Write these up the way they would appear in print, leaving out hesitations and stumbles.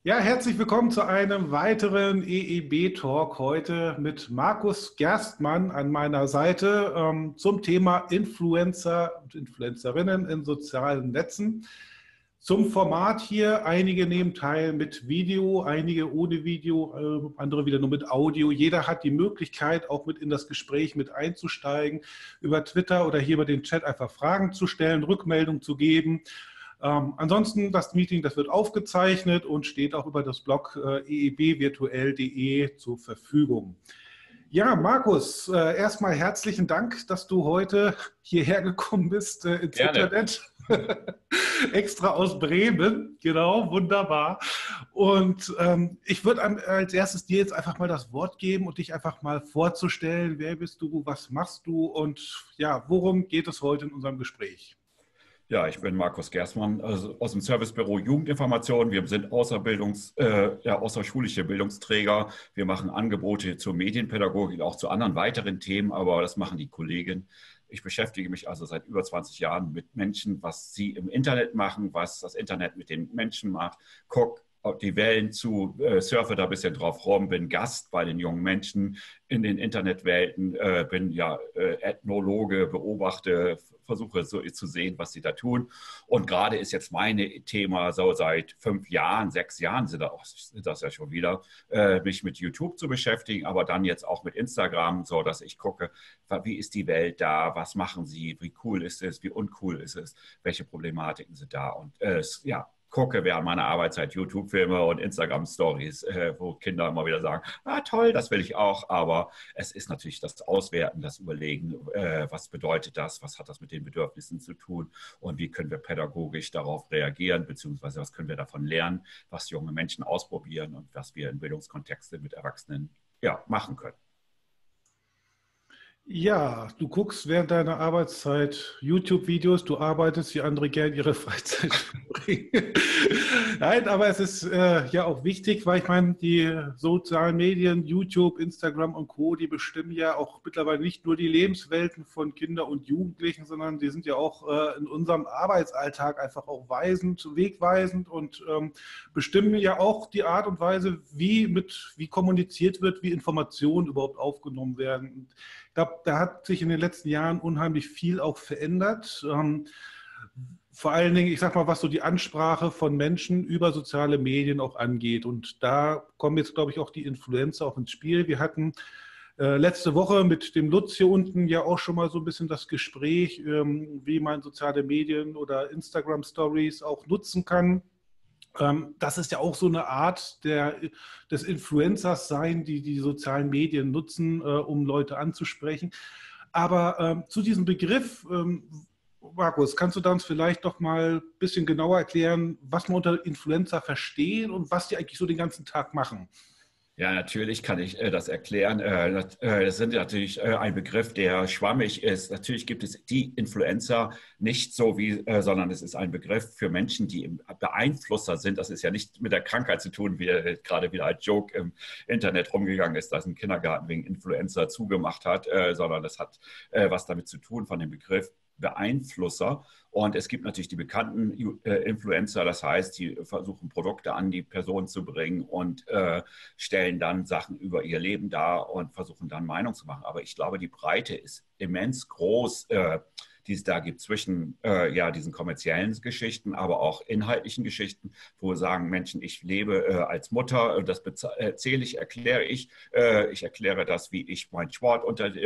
Ja, herzlich willkommen zu einem weiteren EEB-Talk heute mit Markus Gerstmann an meiner Seite zum Thema Influencer und Influencerinnen in sozialen Netzen. Zum Format hier, einige nehmen teil mit Video, einige ohne Video, andere wieder nur mit Audio. Jeder hat die Möglichkeit, auch mit in das Gespräch mit einzusteigen, über Twitter oder hier über den Chat einfach Fragen zu stellen, Rückmeldung zu geben. Ansonsten, das Meeting, das wird aufgezeichnet und steht auch über das Blog eebvirtuell.de zur Verfügung. Ja, Markus, erstmal herzlichen Dank, dass du heute hierher gekommen bist ins Gerne. Internet. Extra aus Bremen, genau, wunderbar. Und ich würde als erstes dir jetzt einfach mal das Wort geben und dich einfach mal vorzustellen. Wer bist du, was machst du und ja, worum geht es heute in unserem Gespräch? Ja, ich bin Markus Gerstmann aus dem Servicebüro Jugendinformation. Wir sind außerschulische Bildungsträger. Wir machen Angebote zur Medienpädagogik, auch zu anderen weiteren Themen, aber das machen die Kollegen. Ich beschäftige mich also seit über 20 Jahren mit Menschen, was sie im Internet machen, was das Internet mit den Menschen macht. Guck die Wellen zu, surfe da ein bisschen drauf rum, bin Gast bei den jungen Menschen in den Internetwelten, bin ja Ethnologe, beobachte, versuche so zu sehen, was sie da tun. Und gerade ist jetzt mein Thema, so seit 5 Jahren, 6 Jahren sind das ja schon wieder, mich mit YouTube zu beschäftigen, aber dann jetzt auch mit Instagram, so dass ich gucke, wie ist die Welt da, was machen sie, wie cool ist es, wie uncool ist es, welche Problematiken sind da. Und ja, gucke während meiner Arbeitszeit YouTube-Filme und Instagram-Stories, wo Kinder immer wieder sagen, ah toll, das will ich auch, aber es ist natürlich das Auswerten, das Überlegen, was bedeutet das, was hat das mit den Bedürfnissen zu tun und wie können wir pädagogisch darauf reagieren, beziehungsweise was können wir davon lernen, was junge Menschen ausprobieren und was wir in Bildungskontexte mit Erwachsenen machen können. Ja, du guckst während deiner Arbeitszeit YouTube-Videos, du arbeitest, wie andere gerne ihre Freizeit verbringen. Nein, aber es ist ja auch wichtig, weil ich meine, die sozialen Medien, YouTube, Instagram und Co., die bestimmen ja auch mittlerweile nicht nur die Lebenswelten von Kindern und Jugendlichen, sondern die sind ja auch in unserem Arbeitsalltag einfach auch weisend, wegweisend und bestimmen ja auch die Art und Weise, wie kommuniziert wird, wie Informationen überhaupt aufgenommen werden. Und ich glaube, da hat sich in den letzten Jahren unheimlich viel auch verändert. Vor allen Dingen, ich sag mal, was so die Ansprache von Menschen über soziale Medien auch angeht. Und da kommen jetzt, glaube ich, auch die Influencer auch ins Spiel. Wir hatten letzte Woche mit dem Lutz hier unten ja auch schon mal so ein bisschen das Gespräch, wie man soziale Medien oder Instagram-Stories auch nutzen kann. Das ist ja auch so eine Art des Influencers sein, die sozialen Medien nutzen, um Leute anzusprechen. Aber zu diesem Begriff, Markus, kannst du uns vielleicht doch mal ein bisschen genauer erklären, was man unter Influencer versteht und was die eigentlich so den ganzen Tag machen? Ja, natürlich kann ich das erklären. Das sind natürlich ein Begriff, der schwammig ist. Natürlich gibt es die Influencer nicht so wie, sondern es ist ein Begriff für Menschen, die Beeinflusser sind. Das ist ja nicht mit der Krankheit zu tun, wie gerade wieder als Joke im Internet rumgegangen ist, dass ein Kindergarten wegen Influencer zugemacht hat, sondern das hat was damit zu tun von dem Begriff Beeinflusser. Und es gibt natürlich die bekannten Influencer, das heißt, die versuchen Produkte an die Person zu bringen und stellen dann Sachen über ihr Leben dar und versuchen dann Meinung zu machen. Aber ich glaube, die Breite ist immens groß, die es da gibt zwischen diesen kommerziellen Geschichten, aber auch inhaltlichen Geschichten, wo sagen Menschen, ich lebe als Mutter, das erzähle ich, erkläre ich. Ich erkläre das, wie ich meinen Sport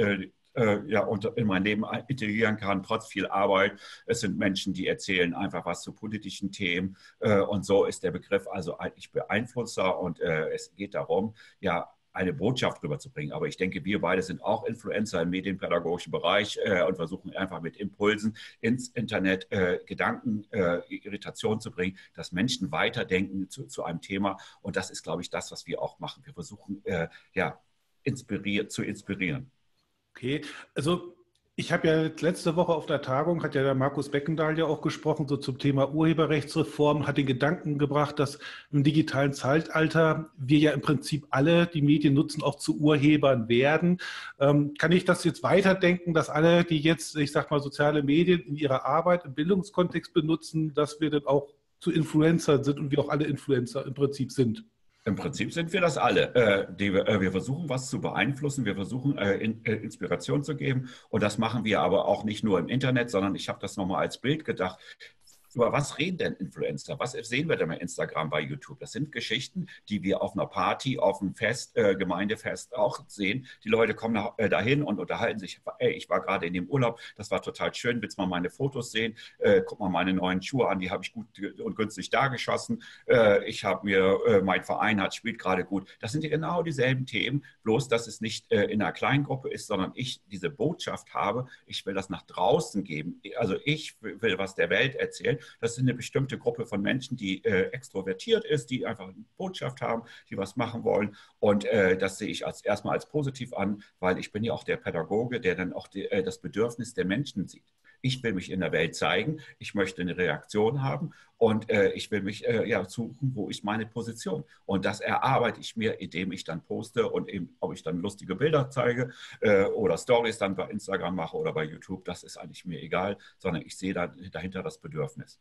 in mein Leben integrieren kann, trotz viel Arbeit. Es sind Menschen, die erzählen einfach was zu politischen Themen. Und so ist der Begriff also eigentlich Beeinflusser. Und es geht darum, eine Botschaft rüberzubringen. Aber ich denke, wir beide sind auch Influencer im medienpädagogischen Bereich und versuchen einfach mit Impulsen ins Internet Gedanken, Irritation zu bringen, dass Menschen weiterdenken zu einem Thema. Und das ist, glaube ich, das, was wir auch machen. Wir versuchen, zu inspirieren. Okay, also ich habe ja letzte Woche auf der Tagung, hat ja der Markus Beckendahl ja auch gesprochen, so zum Thema Urheberrechtsreform, hat den Gedanken gebracht, dass im digitalen Zeitalter wir ja im Prinzip alle die Medien nutzen, auch zu Urhebern werden. Kann ich das jetzt weiterdenken, dass alle, die jetzt, ich sag mal, soziale Medien in ihrer Arbeit im Bildungskontext benutzen, dass wir dann auch zu Influencern sind und wir auch alle Influencer im Prinzip sind. Im Prinzip sind wir das alle. Wir versuchen, was zu beeinflussen. Wir versuchen, Inspiration zu geben. Und das machen wir aber auch nicht nur im Internet, sondern ich habe das nochmal als Bild gedacht. Über was reden denn Influencer? Was sehen wir denn bei Instagram, bei YouTube? Das sind Geschichten, die wir auf einer Party, auf einem Fest, Gemeindefest auch sehen. Die Leute kommen dahin und unterhalten sich. Ey, ich war gerade in dem Urlaub, das war total schön. Willst du mal meine Fotos sehen? Guck mal meine neuen Schuhe an, die habe ich gut und günstig da geschossen. Mein Verein spielt gerade gut. Das sind ja genau dieselben Themen, bloß dass es nicht in einer kleinen Gruppe ist, sondern ich diese Botschaft habe. Ich will das nach draußen geben. Also ich will was der Welt erzählen. Das ist eine bestimmte Gruppe von Menschen, die extrovertiert ist, die einfach eine Botschaft haben, die was machen wollen. Und das sehe ich erstmal als positiv an, weil ich bin ja auch der Pädagoge, der dann auch das Bedürfnis der Menschen sieht. Ich will mich in der Welt zeigen, ich möchte eine Reaktion haben und ich will mich suchen, wo ist meine Position. Und das erarbeite ich mir, indem ich dann poste und eben, ob ich dann lustige Bilder zeige oder Stories dann bei Instagram mache oder bei YouTube, das ist eigentlich mir egal, sondern ich sehe dahinter das Bedürfnis.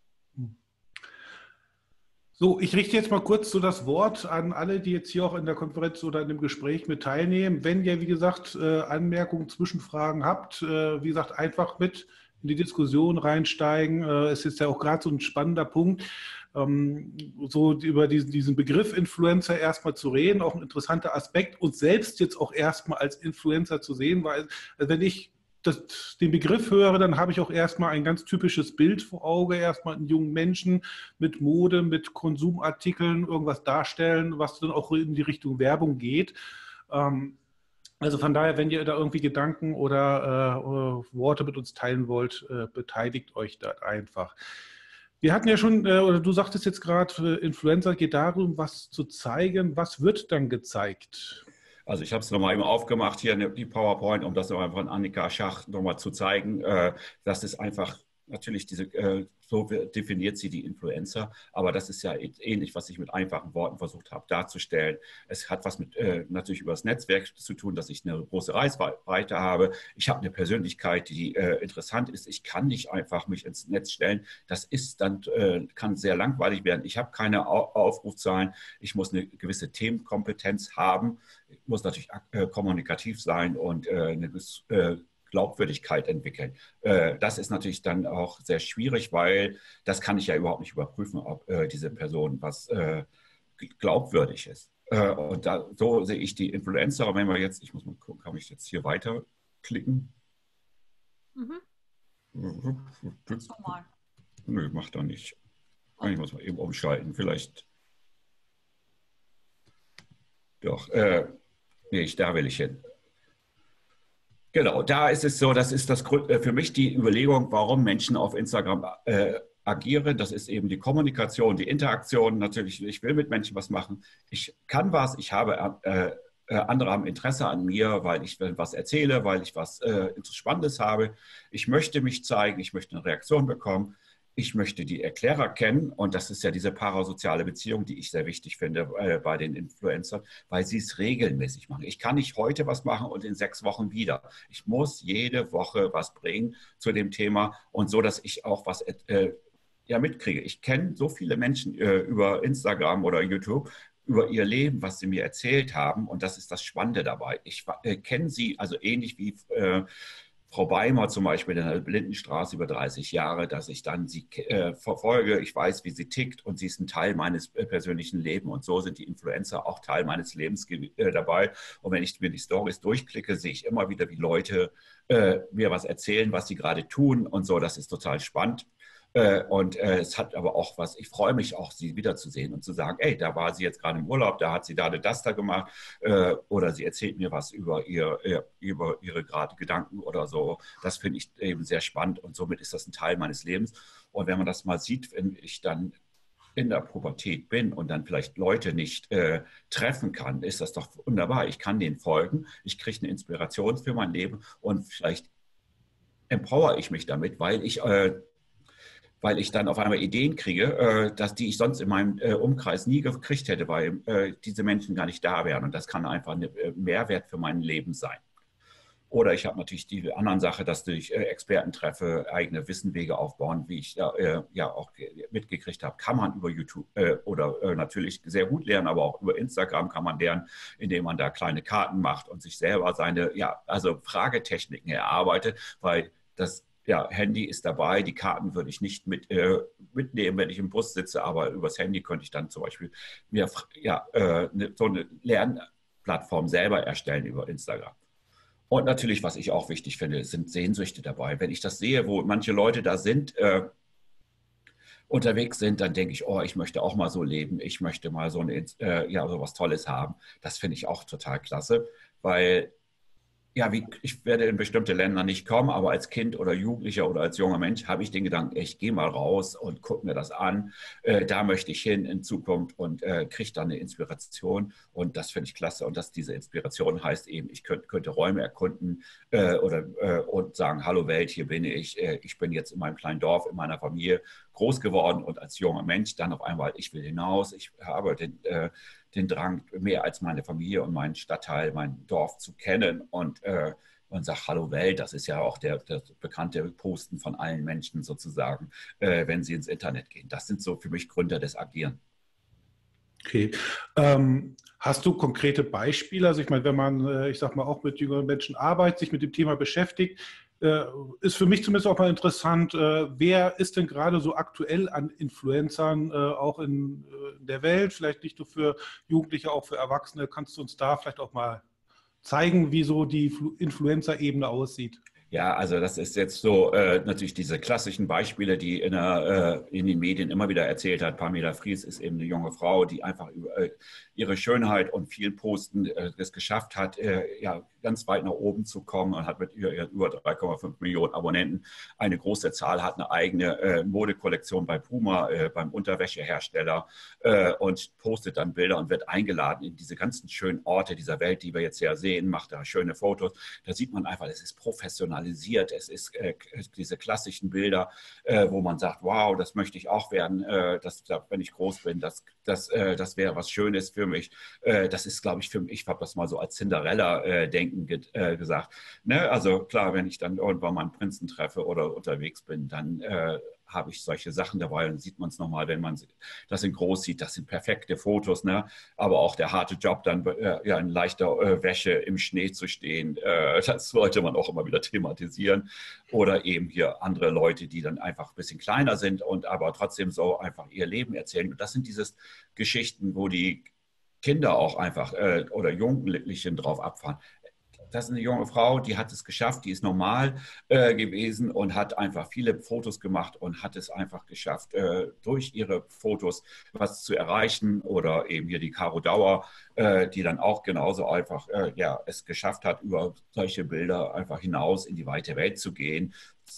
So, ich richte jetzt mal kurz so das Wort an alle, die jetzt hier auch in der Konferenz oder in dem Gespräch mit teilnehmen. Wenn ihr, wie gesagt, Anmerkungen, Zwischenfragen habt, wie gesagt, einfach mit in die Diskussion reinsteigen. Es ist ja auch gerade so ein spannender Punkt, so über diesen Begriff Influencer erstmal zu reden, auch ein interessanter Aspekt, uns selbst jetzt auch erstmal als Influencer zu sehen, weil wenn ich den Begriff höre, dann habe ich auch erstmal ein ganz typisches Bild vor Auge, erstmal einen jungen Menschen mit Mode, mit Konsumartikeln irgendwas darstellen, was dann auch in die Richtung Werbung geht. Also von daher, wenn ihr da irgendwie Gedanken oder Worte mit uns teilen wollt, beteiligt euch da einfach. Wir hatten ja schon, oder du sagtest jetzt gerade, Influencer geht darum, was zu zeigen. Was wird dann gezeigt? Also ich habe es nochmal eben aufgemacht, hier die PowerPoint, um das nochmal von Annika Schach nochmal zu zeigen. Das ist einfach natürlich so definiert sie die Influencer, aber das ist ja ähnlich, was ich mit einfachen Worten versucht habe darzustellen. Es hat was mit natürlich über das Netzwerk zu tun, dass ich eine große Reichweite habe. Ich habe eine Persönlichkeit, die interessant ist. Ich kann nicht einfach mich ins Netz stellen. Das ist dann kann sehr langweilig werden. Ich habe keine Aufrufzahlen. Ich muss eine gewisse Themenkompetenz haben. Ich muss natürlich kommunikativ sein und eine Glaubwürdigkeit entwickeln. Das ist natürlich dann auch sehr schwierig, weil das kann ich ja überhaupt nicht überprüfen, ob diese Person was glaubwürdig ist. Und so sehe ich die Influencer. Wenn wir jetzt, ich muss mal gucken, kann ich jetzt hier weiterklicken? Mhm. Nö, macht er nicht. Ich muss mal eben umschalten, vielleicht. Doch, nee, da will ich hin. Genau, da ist es so, das ist für mich die Überlegung, warum Menschen auf Instagram agieren. Das ist eben die Kommunikation, die Interaktion. Natürlich, ich will mit Menschen was machen. Ich kann was, andere haben Interesse an mir, weil ich was erzähle, weil ich was Spannendes habe. Ich möchte mich zeigen, ich möchte eine Reaktion bekommen. Ich möchte die Erklärer kennen und das ist ja diese parasoziale Beziehung, die ich sehr wichtig finde bei den Influencern, weil sie es regelmäßig machen. Ich kann nicht heute was machen und in 6 Wochen wieder. Ich muss jede Woche was bringen zu dem Thema und so, dass ich auch was mitkriege. Ich kenne so viele Menschen über Instagram oder YouTube, über ihr Leben, was sie mir erzählt haben und das ist das Spannende dabei. Ich kenne sie also ähnlich wie Frau Beimer zum Beispiel in der Blindenstraße über 30 Jahre, dass ich dann sie verfolge, ich weiß, wie sie tickt und sie ist ein Teil meines persönlichen Lebens und so sind die Influencer auch Teil meines Lebens dabei. Und wenn ich mir die Stories durchklicke, sehe ich immer wieder, wie Leute mir was erzählen, was sie gerade tun und so, das ist total spannend. Und es hat aber auch was, ich freue mich auch, sie wiederzusehen und zu sagen, ey, da war sie jetzt gerade im Urlaub, da hat sie da gemacht oder sie erzählt mir was über ihre gerade Gedanken oder so. Das finde ich eben sehr spannend und somit ist das ein Teil meines Lebens. Und wenn man das mal sieht, wenn ich dann in der Pubertät bin und dann vielleicht Leute nicht treffen kann, ist das doch wunderbar. Ich kann denen folgen, ich kriege eine Inspiration für mein Leben und vielleicht empower ich mich damit, weil ich dann auf einmal Ideen kriege, die ich sonst in meinem Umkreis nie gekriegt hätte, weil diese Menschen gar nicht da wären. Und das kann einfach ein Mehrwert für mein Leben sein. Oder ich habe natürlich die andere Sache, dass ich Experten treffe, eigene Wissenwege aufbauen, wie ich ja auch mitgekriegt habe, kann man über YouTube oder natürlich sehr gut lernen, aber auch über Instagram kann man lernen, indem man da kleine Karten macht und sich selber seine, ja, also Fragetechniken erarbeitet, weil das Handy ist dabei, die Karten würde ich nicht mitnehmen, wenn ich im Bus sitze, aber übers Handy könnte ich dann zum Beispiel mir so eine Lernplattform selber erstellen über Instagram. Und natürlich, was ich auch wichtig finde, sind Sehnsüchte dabei. Wenn ich das sehe, wo manche Leute da sind, unterwegs sind, dann denke ich, oh, ich möchte auch mal so leben, ich möchte mal so so was Tolles haben. Das finde ich auch total klasse, weil ja, ich werde in bestimmte Länder nicht kommen, aber als Kind oder Jugendlicher oder als junger Mensch habe ich den Gedanken, ich gehe mal raus und gucke mir das an. Da möchte ich hin in Zukunft und kriege dann eine Inspiration. Und das finde ich klasse. Und dass diese Inspiration heißt eben, ich könnte Räume erkunden und sagen, hallo Welt, hier bin ich. Ich bin jetzt in meinem kleinen Dorf, in meiner Familie groß geworden und als junger Mensch dann auf einmal, ich will hinaus. Ich habe den Drang, mehr als meine Familie und meinen Stadtteil, mein Dorf zu kennen und sage, hallo Welt, das ist ja auch das bekannte Posten von allen Menschen sozusagen, wenn sie ins Internet gehen. Das sind so für mich Gründe des Agieren. Okay. Hast du konkrete Beispiele? Also ich meine, wenn man, ich sag mal, auch mit jüngeren Menschen arbeitet, sich mit dem Thema beschäftigt, ist für mich zumindest auch mal interessant, wer ist denn gerade so aktuell an Influencern auch in der Welt, vielleicht nicht nur für Jugendliche, auch für Erwachsene. Kannst du uns da vielleicht auch mal zeigen, wie so die Influencer-Ebene aussieht? Ja, also das ist jetzt so natürlich diese klassischen Beispiele, die in den Medien immer wieder erzählt hat. Pamela Fries ist eben eine junge Frau, die einfach über ihre Schönheit und viel Posten es geschafft hat, ganz weit nach oben zu kommen und hat mit über 3,5 Millionen Abonnenten eine große Zahl, hat eine eigene Modekollektion bei Puma, beim Unterwäschehersteller und postet dann Bilder und wird eingeladen in diese ganzen schönen Orte dieser Welt, die wir jetzt ja sehen, macht da schöne Fotos. Da sieht man einfach, es ist professionalisiert, es ist diese klassischen Bilder, wo man sagt, wow, das möchte ich auch werden, wenn ich groß bin, das wäre was Schönes für mich. Das ist, glaube ich, für mich, ich habe das mal so als Cinderella-Denken gesagt. Ne? Also klar, wenn ich dann irgendwann mal einen Prinzen treffe oder unterwegs bin, dann habe ich solche Sachen dabei. Dann sieht man es nochmal, wenn man das in groß sieht. Das sind perfekte Fotos, ne? Aber auch der harte Job, dann in leichter Wäsche im Schnee zu stehen, das sollte man auch immer wieder thematisieren. Oder eben hier andere Leute, die dann einfach ein bisschen kleiner sind und aber trotzdem so einfach ihr Leben erzählen. Und das sind diese Geschichten, wo die Kinder auch einfach oder Jugendlichen drauf abfahren. Das ist eine junge Frau, die hat es geschafft, die ist normal gewesen und hat einfach viele Fotos gemacht und hat es einfach geschafft, durch ihre Fotos was zu erreichen. Oder eben hier die Caro Dauer, die dann auch genauso einfach es geschafft hat, über solche Bilder einfach hinaus in die weite Welt zu gehen.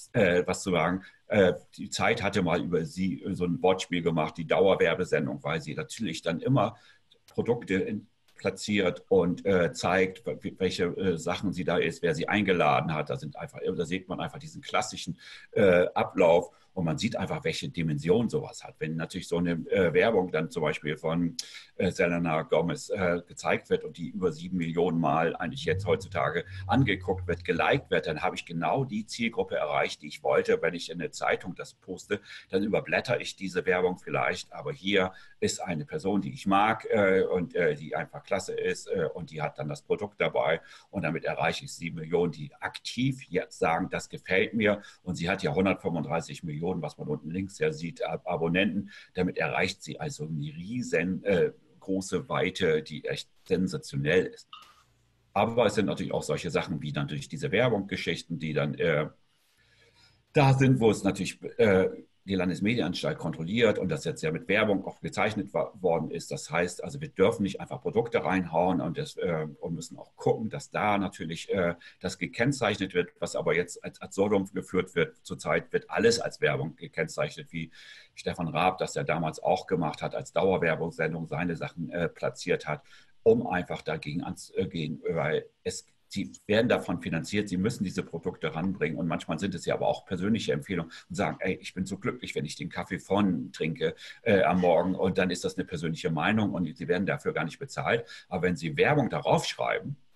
Was zu sagen, die Zeit hatte mal über sie so ein Wortspiel gemacht, die Dauerwerbesendung, weil sie natürlich dann immer Produkte platziert und zeigt, welche Sachen sie da ist, wer sie eingeladen hat. Da sieht man einfach diesen klassischen Ablauf und man sieht einfach, welche Dimension sowas hat. Wenn natürlich so eine Werbung dann zum Beispiel von Selena Gomez gezeigt wird und die über 7 Millionen Mal eigentlich jetzt heutzutage angeguckt wird, geliked wird, dann habe ich genau die Zielgruppe erreicht, die ich wollte. Wenn ich in der Zeitung das poste, dann überblätter ich diese Werbung vielleicht, aber hier ist eine Person, die ich mag und die einfach klasse ist und die hat dann das Produkt dabei und damit erreiche ich 7 Millionen, die aktiv jetzt sagen, das gefällt mir und sie hat ja 135 Millionen, was man unten links ja sieht, Abonnenten. Damit erreicht sie also eine riesen große Weite, die echt sensationell ist. Aber es sind natürlich auch solche Sachen wie natürlich diese Werbungsgeschichten, die dann da sind, wo es natürlich die Landesmedienanstalt kontrolliert und das jetzt ja mit Werbung auch gezeichnet worden ist. Das heißt, also wir dürfen nicht einfach Produkte reinhauen und müssen auch gucken, dass da natürlich das gekennzeichnet wird, was aber jetzt als Absurdum geführt wird. Zurzeit wird alles als Werbung gekennzeichnet, wie Stefan Raab das ja damals auch gemacht hat, als Dauerwerbungssendung seine Sachen platziert hat, um einfach dagegen anzugehen, weil sie werden davon finanziert, sie müssen diese Produkte ranbringen und manchmal sind es ja aber auch persönliche Empfehlungen und sagen, ey, ich bin so glücklich, wenn ich den Kaffee von trinke am Morgen und dann ist das eine persönliche Meinung und sie werden dafür gar nicht bezahlt. Aber wenn sie Werbung darauf schreiben,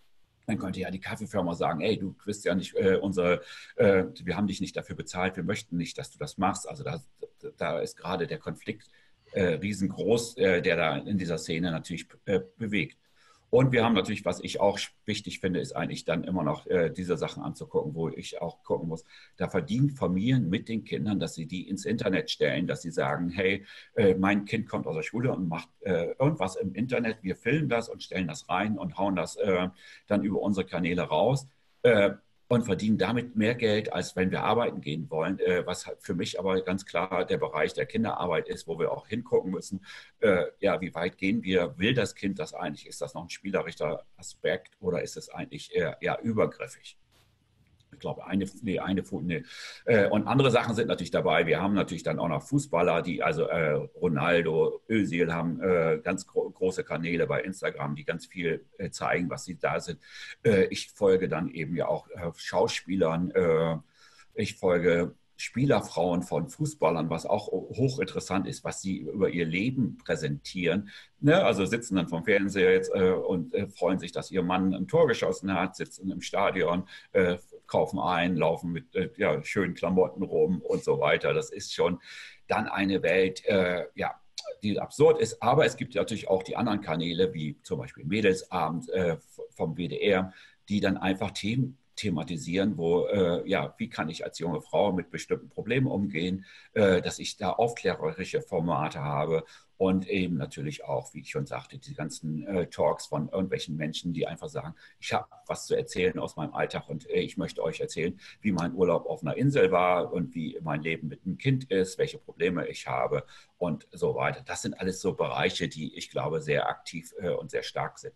Dann könnte ja die Kaffeefirma sagen, ey, du bist ja nicht wir haben dich nicht dafür bezahlt, wir möchten nicht, dass du das machst. Also da ist gerade der Konflikt riesengroß, der da in dieser Szene natürlich bewegt. Und wir haben natürlich, was ich auch wichtig finde, ist eigentlich dann immer noch diese Sachen anzugucken, wo ich auch gucken muss. Da verdienen Familien mit den Kindern, dass sie die ins Internet stellen, dass sie sagen, hey, mein Kind kommt aus der Schule und macht irgendwas im Internet, wir filmen das und stellen das rein und hauen das dann über unsere Kanäle raus. Und verdienen damit mehr Geld, als wenn wir arbeiten gehen wollen, was halt für mich aber ganz klar der Bereich der Kinderarbeit ist, wo wir auch hingucken müssen, ja, wie weit gehen wir, will das Kind das eigentlich, ist das noch ein spielerischer Aspekt oder ist es eigentlich eher übergriffig? Ich glaube, und andere Sachen sind natürlich dabei. Wir haben natürlich dann auch noch Fußballer, die, also Ronaldo, Özil haben ganz große Kanäle bei Instagram, die ganz viel zeigen, was sie da sind. Ich folge dann eben ja auch Schauspielern. Ich folge Spielerfrauen von Fußballern, was auch hochinteressant ist, was sie über ihr Leben präsentieren. Ne? Also sitzen dann vom Fernseher jetzt und freuen sich, dass ihr Mann ein Tor geschossen hat, sitzen im Stadion, kaufen ein, laufen mit ja, schönen Klamotten rum und so weiter. Das ist schon dann eine Welt, ja, die absurd ist. Aber es gibt natürlich auch die anderen Kanäle, wie zum Beispiel Mädelsabend vom WDR, die dann einfach thematisieren, wo, ja, wie kann ich als junge Frau mit bestimmten Problemen umgehen, dass ich da aufklärerische Formate habe und eben natürlich auch, wie ich schon sagte, die ganzen Talks von irgendwelchen Menschen, die einfach sagen, ich habe was zu erzählen aus meinem Alltag und ich möchte euch erzählen, wie mein Urlaub auf einer Insel war und wie mein Leben mit einem Kind ist, welche Probleme ich habe und so weiter. Das sind alles so Bereiche, die ich glaube sehr aktiv und sehr stark sind.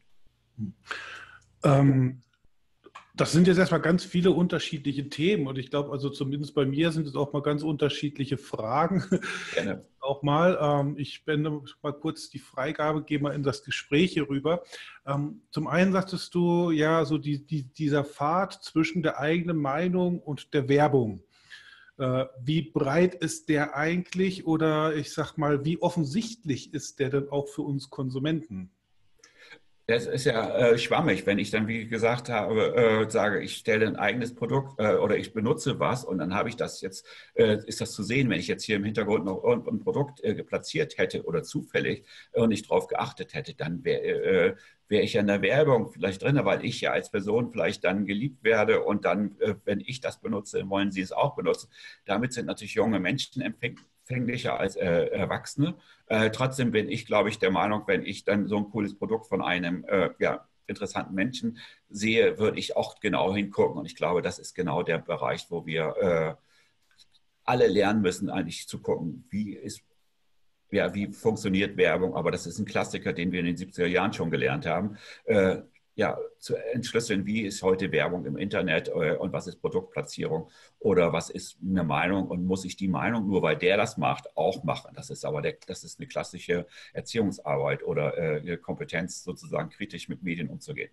Das sind jetzt erstmal ganz viele unterschiedliche Themen und ich glaube, also zumindest bei mir sind es auch mal ganz unterschiedliche Fragen. Gerne. Auch mal, ich wende mal kurz die Freigabe, gehe mal in das Gespräch hier rüber. Zum einen sagtest du ja so dieser Pfad zwischen der eigenen Meinung und der Werbung. Wie breit ist der eigentlich oder ich sag mal, wie offensichtlich ist der denn auch für uns Konsumenten? Das ist ja schwammig, wenn ich dann, wie gesagt habe, sage, ich stelle ein eigenes Produkt oder ich benutze was und dann habe ich das jetzt, ist das zu sehen, wenn ich jetzt hier im Hintergrund noch irgendein Produkt platziert hätte oder zufällig und nicht drauf geachtet hätte, dann wäre ich ja in der Werbung vielleicht drin, weil ich ja als Person vielleicht dann geliebt werde und dann, wenn ich das benutze, wollen sie es auch benutzen. Damit sind natürlich junge Menschen empfänglicher als Erwachsene. Trotzdem bin ich, glaube ich, der Meinung, wenn ich dann so ein cooles Produkt von einem ja, interessanten Menschen sehe, würde ich auch genau hingucken. Und ich glaube, das ist genau der Bereich, wo wir alle lernen müssen, eigentlich zu gucken, wie funktioniert Werbung. Aber das ist ein Klassiker, den wir in den 70er Jahren schon gelernt haben. Ja, zu entschlüsseln, wie ist heute Werbung im Internet und was ist Produktplatzierung oder was ist eine Meinung und muss ich die Meinung nur, weil der das macht, auch machen. Das ist aber das ist eine klassische Erziehungsarbeit oder eine Kompetenz, sozusagen kritisch mit Medien umzugehen.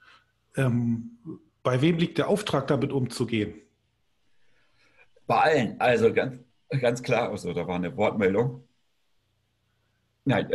Bei wem liegt der Auftrag, damit umzugehen? Bei allen, also ganz klar, also da war eine Wortmeldung. Nein,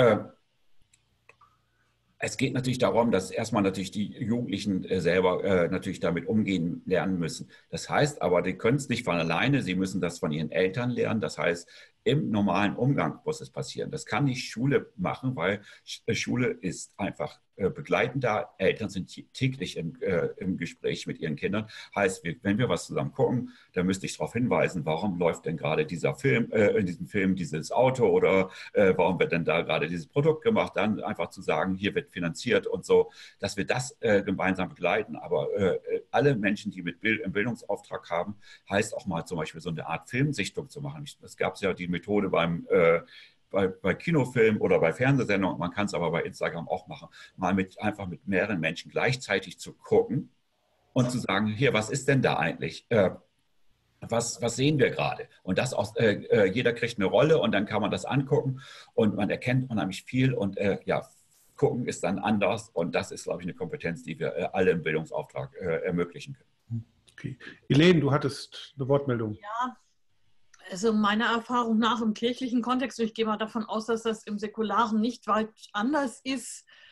es geht natürlich darum, dass erstmal natürlich die Jugendlichen selber natürlich damit umgehen lernen müssen. Das heißt aber, die können es nicht von alleine, sie müssen das von ihren Eltern lernen. Das heißt, im normalen Umgang muss es passieren. Das kann nicht Schule machen, weil Schule ist einfach begleitend da. Eltern sind täglich im Gespräch mit ihren Kindern. Heißt, wenn wir was zusammen gucken, dann müsste ich darauf hinweisen, warum läuft denn gerade dieser Film, in diesem Film dieses Auto oder warum wird denn da gerade dieses Produkt gemacht? Dann einfach zu sagen, hier wird finanziert und so, dass wir das gemeinsam begleiten. Aber alle Menschen, die einen Bildungsauftrag haben, heißt auch mal zum Beispiel so eine Art Filmsichtung zu machen. Es gab ja die Methode bei Kinofilmen oder bei Fernsehsendungen, man kann es aber bei Instagram auch machen, mal einfach mit mehreren Menschen gleichzeitig zu gucken und zu sagen, hier, was ist denn da eigentlich? Was sehen wir gerade? Und das jeder kriegt eine Rolle und dann kann man das angucken und man erkennt unheimlich viel und ja, gucken ist dann anders und das ist, glaube ich, eine Kompetenz, die wir alle im Bildungsauftrag ermöglichen können. Okay. Elaine, du hattest eine Wortmeldung. Ja, also meiner Erfahrung nach im kirchlichen Kontext, und ich gehe mal davon aus, dass das im Säkularen nicht weit anders ist,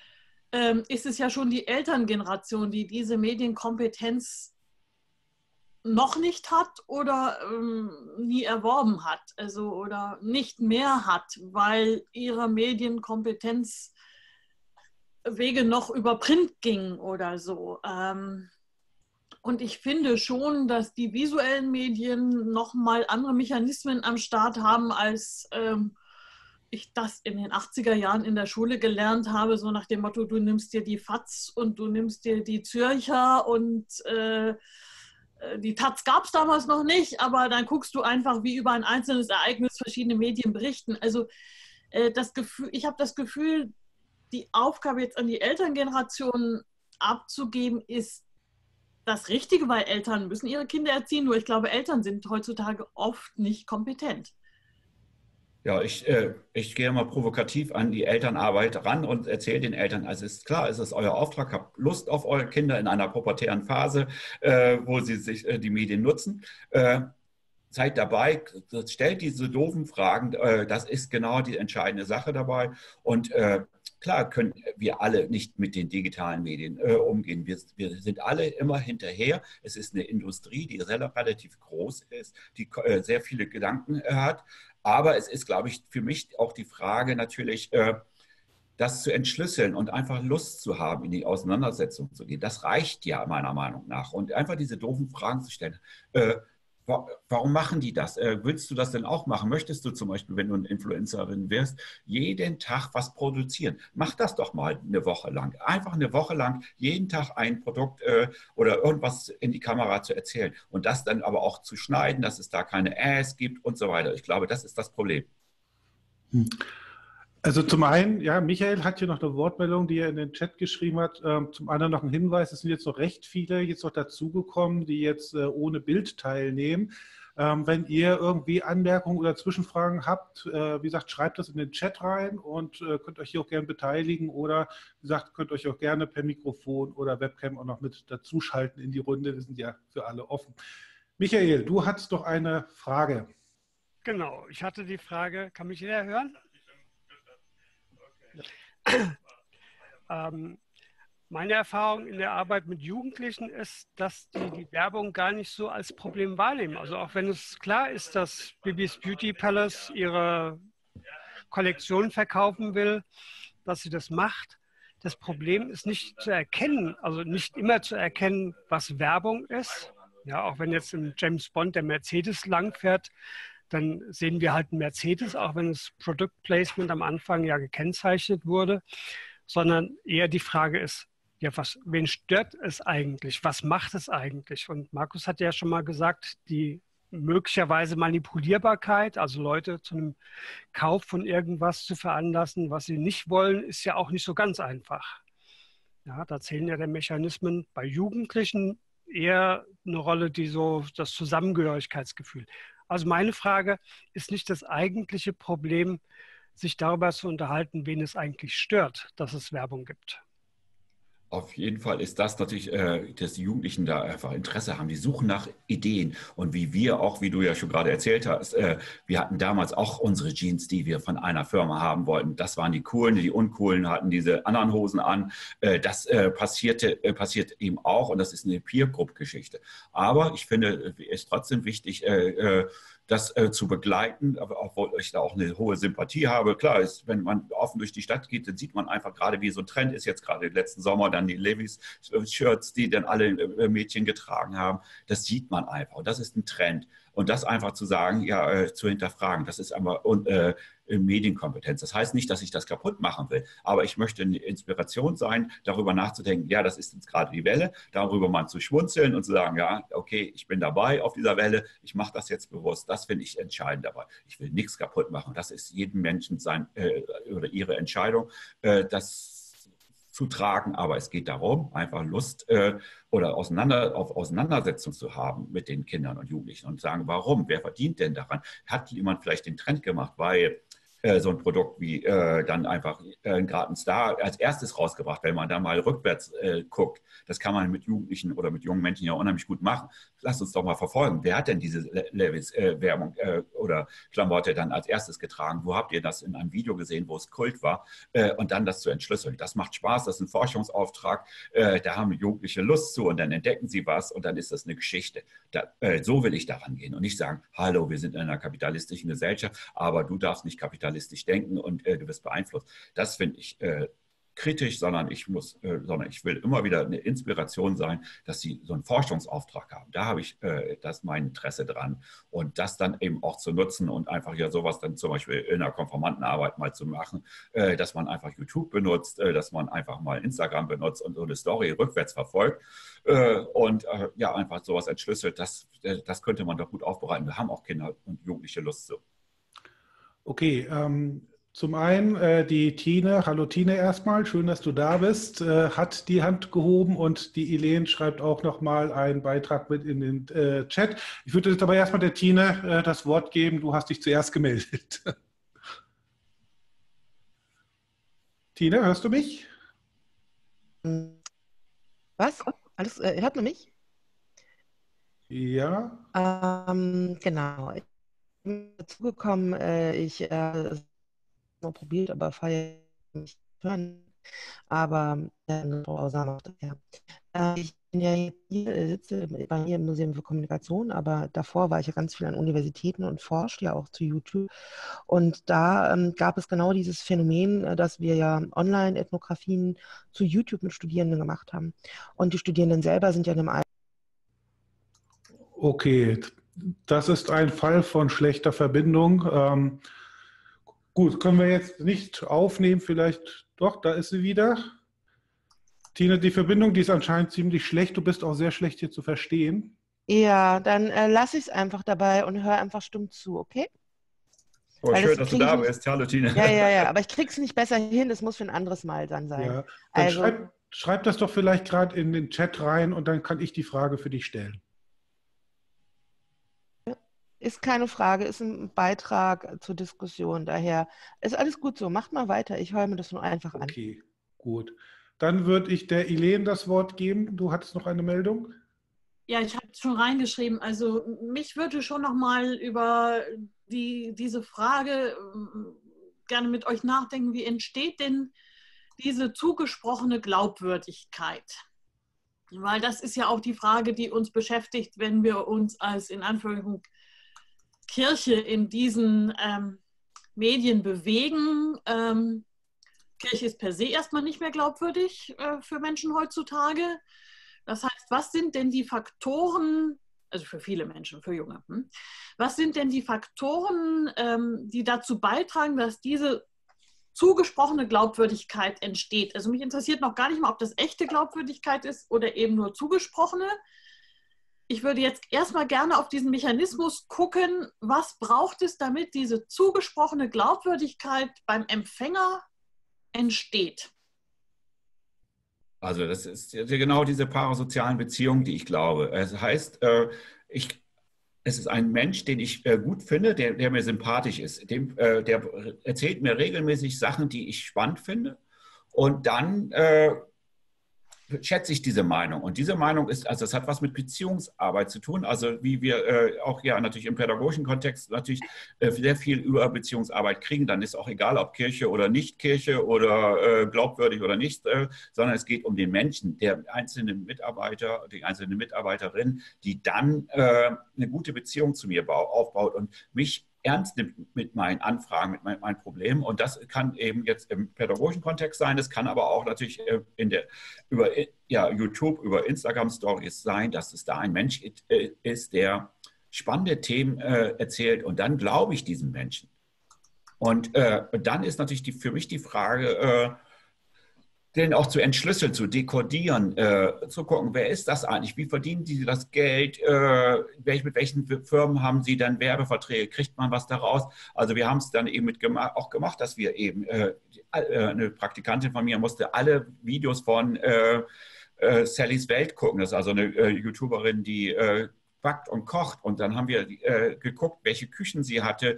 ist es ja schon die Elterngeneration, die diese Medienkompetenz noch nicht hat oder nie erworben hat, also oder nicht mehr hat, weil ihre Medienkompetenzwege noch über Print gingen oder so. Und ich finde schon, dass die visuellen Medien nochmal andere Mechanismen am Start haben, als ich das in den 80er Jahren in der Schule gelernt habe, so nach dem Motto, du nimmst dir die FAZ und du nimmst dir die Zürcher und die Taz gab es damals noch nicht, aber dann guckst du einfach, wie über ein einzelnes Ereignis verschiedene Medien berichten. Also ich habe das Gefühl, die Aufgabe jetzt an die Elterngeneration abzugeben, ist das Richtige, weil Eltern müssen ihre Kinder erziehen, nur ich glaube, Eltern sind heutzutage oft nicht kompetent. Ja, ich gehe mal provokativ an die Elternarbeit ran und erzähle den Eltern, also ist klar, es ist euer Auftrag, habt Lust auf eure Kinder in einer pubertären Phase, wo sie sich die Medien nutzen. Seid dabei, stellt diese doofen Fragen, das ist genau die entscheidende Sache dabei. Und klar können wir alle nicht mit den digitalen Medien umgehen. Wir sind alle immer hinterher. Es ist eine Industrie, die relativ groß ist, die sehr viele Gedanken hat. Aber es ist, glaube ich, für mich auch die Frage natürlich, das zu entschlüsseln und einfach Lust zu haben, in die Auseinandersetzung zu gehen. Das reicht ja meiner Meinung nach. Und einfach diese doofen Fragen zu stellen. Warum machen die das? Willst du das denn auch machen? Möchtest du zum Beispiel, wenn du eine Influencerin wirst, jeden Tag was produzieren? Mach das doch mal eine Woche lang. Einfach eine Woche lang jeden Tag ein Produkt oder irgendwas in die Kamera zu erzählen. Und das dann aber auch zu schneiden, dass es da keine Ads gibt und so weiter. Ich glaube, das ist das Problem. Also zum einen, ja, Michael hat hier noch eine Wortmeldung, die er in den Chat geschrieben hat. Zum anderen noch ein Hinweis, es sind jetzt noch recht viele jetzt noch dazugekommen, die jetzt ohne Bild teilnehmen. Wenn ihr irgendwie Anmerkungen oder Zwischenfragen habt, wie gesagt, schreibt das in den Chat rein und könnt euch hier auch gerne beteiligen oder, wie gesagt, könnt euch auch gerne per Mikrofon oder Webcam auch noch mit dazuschalten in die Runde. Wir sind ja für alle offen. Michael, du hattest doch eine Frage. Genau, ich hatte die Frage, kann mich jeder hören? Meine Erfahrung in der Arbeit mit Jugendlichen ist, dass die Werbung gar nicht so als Problem wahrnehmen. Also auch wenn es klar ist, dass Bibis Beauty Palace ihre Kollektion verkaufen will, dass sie das macht. Das Problem ist nicht zu erkennen, also nicht immer zu erkennen, was Werbung ist. Ja, auch wenn jetzt im James Bond der Mercedes langfährt, dann sehen wir halt einen Mercedes, auch wenn das Product Placement am Anfang ja gekennzeichnet wurde, sondern eher die Frage ist, ja, wen stört es eigentlich? Was macht es eigentlich? Und Markus hat ja schon mal gesagt, die möglicherweise Manipulierbarkeit, also Leute zu einem Kauf von irgendwas zu veranlassen, was sie nicht wollen, ist ja auch nicht so ganz einfach. Ja, da zählen ja die Mechanismen bei Jugendlichen eher eine Rolle, die so das Zusammengehörigkeitsgefühl. Also meine Frage, ist nicht das eigentliche Problem, sich darüber zu unterhalten, wen es eigentlich stört, dass es Werbung gibt? Auf jeden Fall ist das natürlich, dass die Jugendlichen da einfach Interesse haben. Die suchen nach Ideen. Und wie wir auch, wie du ja schon gerade erzählt hast, wir hatten damals auch unsere Jeans, die wir von einer Firma haben wollten. Das waren die Coolen, die Uncoolen hatten diese anderen Hosen an. Das passiert eben auch und das ist eine Peer-Group-Geschichte. Aber ich finde, es ist trotzdem wichtig, das zu begleiten, obwohl ich da auch eine hohe Sympathie habe. Klar ist, wenn man offen durch die Stadt geht, dann sieht man einfach gerade, wie so ein Trend ist, jetzt gerade letzten Sommer, dann die Levi's-Shirts, die dann alle Mädchen getragen haben. Das sieht man einfach. Und das ist ein Trend. Und das einfach zu sagen, ja, zu hinterfragen, das ist aber Medienkompetenz. Das heißt nicht, dass ich das kaputt machen will, aber ich möchte eine Inspiration sein, darüber nachzudenken, ja, das ist jetzt gerade die Welle, darüber mal zu schmunzeln und zu sagen, ja, okay, ich bin dabei auf dieser Welle, ich mache das jetzt bewusst. Das finde ich entscheidend dabei. Ich will nichts kaputt machen. Das ist jedem Menschen oder ihre Entscheidung, das zu tragen, aber es geht darum, einfach Lust oder Auseinandersetzung zu haben mit den Kindern und Jugendlichen und sagen, warum, wer verdient denn daran? Hat jemand vielleicht den Trend gemacht, weil so ein Produkt wie dann einfach gerade ein Star als erstes rausgebracht, wenn man da mal rückwärts guckt. Das kann man mit Jugendlichen oder mit jungen Menschen ja unheimlich gut machen. Lasst uns doch mal verfolgen. Wer hat denn diese Levi's-Werbung oder Klamotte dann als erstes getragen? Wo habt ihr das in einem Video gesehen, wo es Kult war? Und dann das zu entschlüsseln. Das macht Spaß, das ist ein Forschungsauftrag. Da haben Jugendliche Lust zu und dann entdecken sie was und dann ist das eine Geschichte. So will ich daran gehen und nicht sagen, hallo, wir sind in einer kapitalistischen Gesellschaft, aber du darfst nicht kapitalistisch denken und du wirst beeinflusst. Das finde ich kritisch, sondern ich will immer wieder eine Inspiration sein, dass sie so einen Forschungsauftrag haben. Da habe ich das mein Interesse dran und das dann eben auch zu nutzen und einfach ja sowas dann zum Beispiel in einer Konformantenarbeit mal zu machen, dass man einfach YouTube benutzt, dass man einfach mal Instagram benutzt und so eine Story rückwärts verfolgt und ja einfach sowas entschlüsselt. Das könnte man doch gut aufbereiten. Wir haben auch Kinder und Jugendliche Lust zu. Okay, zum einen die Tine, hallo Tine erstmal, schön, dass du da bist, hat die Hand gehoben und die Elen schreibt auch nochmal einen Beitrag mit in den Chat. Ich würde jetzt aber erstmal der Tine das Wort geben, du hast dich zuerst gemeldet. Tine, hörst du mich? Was? Alles, hört man mich? Ja. Genau. Ich bin dazugekommen, ich habe mal probiert, aber feiere nicht hören. Aber Frau Auser macht das ja. Ich bin ja hier, sitze bei mir im Museum für Kommunikation, aber davor war ich ja ganz viel an Universitäten und forschte ja auch zu YouTube. Und da gab es genau dieses Phänomen, dass wir ja Online-Ethnografien zu YouTube mit Studierenden gemacht haben. Und die Studierenden selber sind ja in einem Alter. Okay, das ist ein Fall von schlechter Verbindung. Gut, können wir jetzt nicht aufnehmen, vielleicht doch, da ist sie wieder. Tine, die Verbindung, die ist anscheinend ziemlich schlecht. Du bist auch sehr schlecht hier zu verstehen. Ja, dann lasse ich es einfach dabei und höre einfach stumm zu, okay? Oh, Weil schön, das dass du kriege ich da nicht. bist. Hallo, Tine. Ja, aber ich kriege es nicht besser hin, das muss für ein anderes Mal dann sein. Ja, dann Also, schreib das doch vielleicht gerade in den Chat rein und dann kann ich die Frage für dich stellen. ist keine Frage, ist ein Beitrag zur Diskussion. Daher ist alles gut so. Macht mal weiter. Ich höre mir das nur einfach an. Okay, gut. Dann würde ich der Elen das Wort geben. Du hattest noch eine Meldung? Ja, ich habe schon reingeschrieben. Also mich würde schon noch mal über diese Frage gerne mit euch nachdenken. Wie entsteht denn diese zugesprochene Glaubwürdigkeit? Weil das ist ja auch die Frage, die uns beschäftigt, wenn wir uns als in Anführungszeichen Kirche in diesen Medien bewegen. Kirche ist per se erstmal nicht mehr glaubwürdig für Menschen heutzutage. Das heißt, was sind denn die Faktoren, also für viele Menschen, für Junge, was sind denn die Faktoren, die dazu beitragen, dass diese zugesprochene Glaubwürdigkeit entsteht? Also mich interessiert noch gar nicht mal, ob das echte Glaubwürdigkeit ist oder eben nur zugesprochene. Ich würde jetzt erstmal gerne auf diesen Mechanismus gucken, was braucht es, damit diese zugesprochene Glaubwürdigkeit beim Empfänger entsteht. Also das ist genau diese parasozialen Beziehungen, die ich glaube. Es heißt, es ist ein Mensch, den ich gut finde, der mir sympathisch ist. Der erzählt mir regelmäßig Sachen, die ich spannend finde. Und dann schätze ich diese Meinung. Und diese Meinung ist, also das hat was mit Beziehungsarbeit zu tun, also wie wir auch ja natürlich im pädagogischen Kontext natürlich sehr viel über Beziehungsarbeit kriegen, dann ist auch egal, ob Kirche oder nicht Kirche oder glaubwürdig oder nicht, sondern es geht um den Menschen, der einzelne Mitarbeiter, die einzelne Mitarbeiterin, die dann eine gute Beziehung zu mir aufbaut und mich ernst nimmt mit meinen Anfragen, mit meinen Problemen. Und das kann eben jetzt im pädagogischen Kontext sein. Das kann aber auch natürlich über YouTube, über Instagram-Stories sein, dass es da ein Mensch ist, der spannende Themen erzählt. Und dann glaube ich diesem Menschen. Und dann ist natürlich für mich die Frage, den auch zu entschlüsseln, zu dekodieren, zu gucken, wer ist das eigentlich, wie verdienen die das Geld, mit welchen Firmen haben sie dann Werbeverträge, kriegt man was daraus? Also wir haben es dann eben auch gemacht, dass wir eben, eine Praktikantin von mir musste alle Videos von Sallys Welt gucken, das ist also eine YouTuberin, die backt und kocht und dann haben wir geguckt, welche Küchen sie hatte,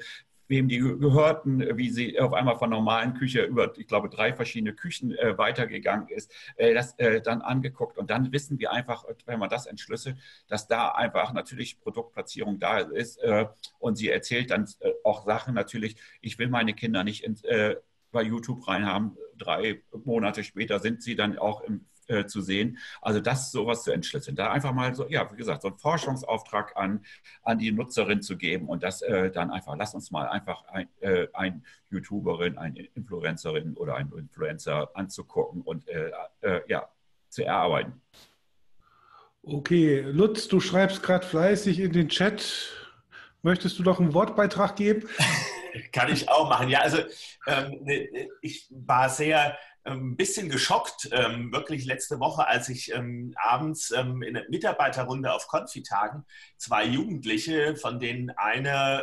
wem die gehörten, wie sie auf einmal von normalen Küche über, ich glaube, 3 verschiedene Küchen weitergegangen ist, das dann angeguckt. Und dann wissen wir einfach, wenn man das entschlüsselt, dass da einfach natürlich Produktplatzierung da ist. Und sie erzählt dann auch Sachen natürlich, ich will meine Kinder nicht bei YouTube reinhaben. 3 Monate später sind sie dann auch zu sehen. Also das sowas zu entschlüsseln. Da einfach mal so, ja, wie gesagt, so einen Forschungsauftrag an die Nutzerin zu geben und das dann einfach, lass uns mal einfach ein YouTuberin, eine Influencerin oder einen Influencer anzugucken und ja, zu erarbeiten. Okay, Lutz, du schreibst gerade fleißig in den Chat. Möchtest du noch einen Wortbeitrag geben? Kann ich auch machen. Ja, also ich war sehr ein bisschen geschockt, wirklich letzte Woche, als ich abends in der Mitarbeiterrunde auf Konfitagen 2 Jugendliche, von denen eine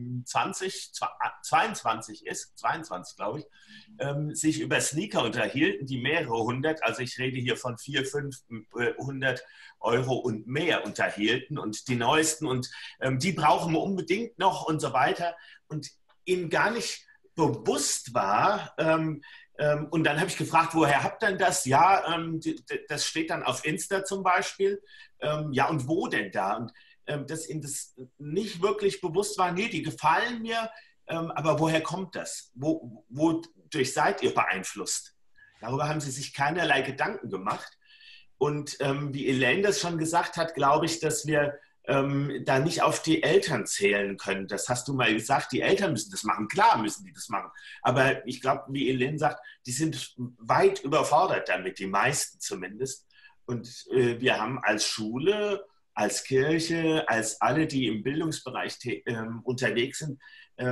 22 ist, 22 glaube ich, sich über Sneaker unterhielten, die mehrere hundert, also ich rede hier von 400, 500 Euro und mehr unterhielten und die neuesten und die brauchen wir unbedingt noch und so weiter und ihnen gar nicht bewusst war. Und dann habe ich gefragt, woher habt ihr denn das? Ja, das steht dann auf Insta zum Beispiel. Ja, und wo denn da? Und dass ihnen das nicht wirklich bewusst war, nee, die gefallen mir, aber woher kommt das? Wodurch seid ihr beeinflusst? Darüber haben sie sich keinerlei Gedanken gemacht. Und wie Elaine das schon gesagt hat, glaube ich, dass wir da nicht auf die Eltern zählen können. Das hast du mal gesagt, die Eltern müssen das machen. Klar müssen die das machen. Aber ich glaube, wie Elaine sagt, die sind weit überfordert damit, die meisten zumindest. Und wir haben als Schule, als Kirche, als alle, die im Bildungsbereich unterwegs sind,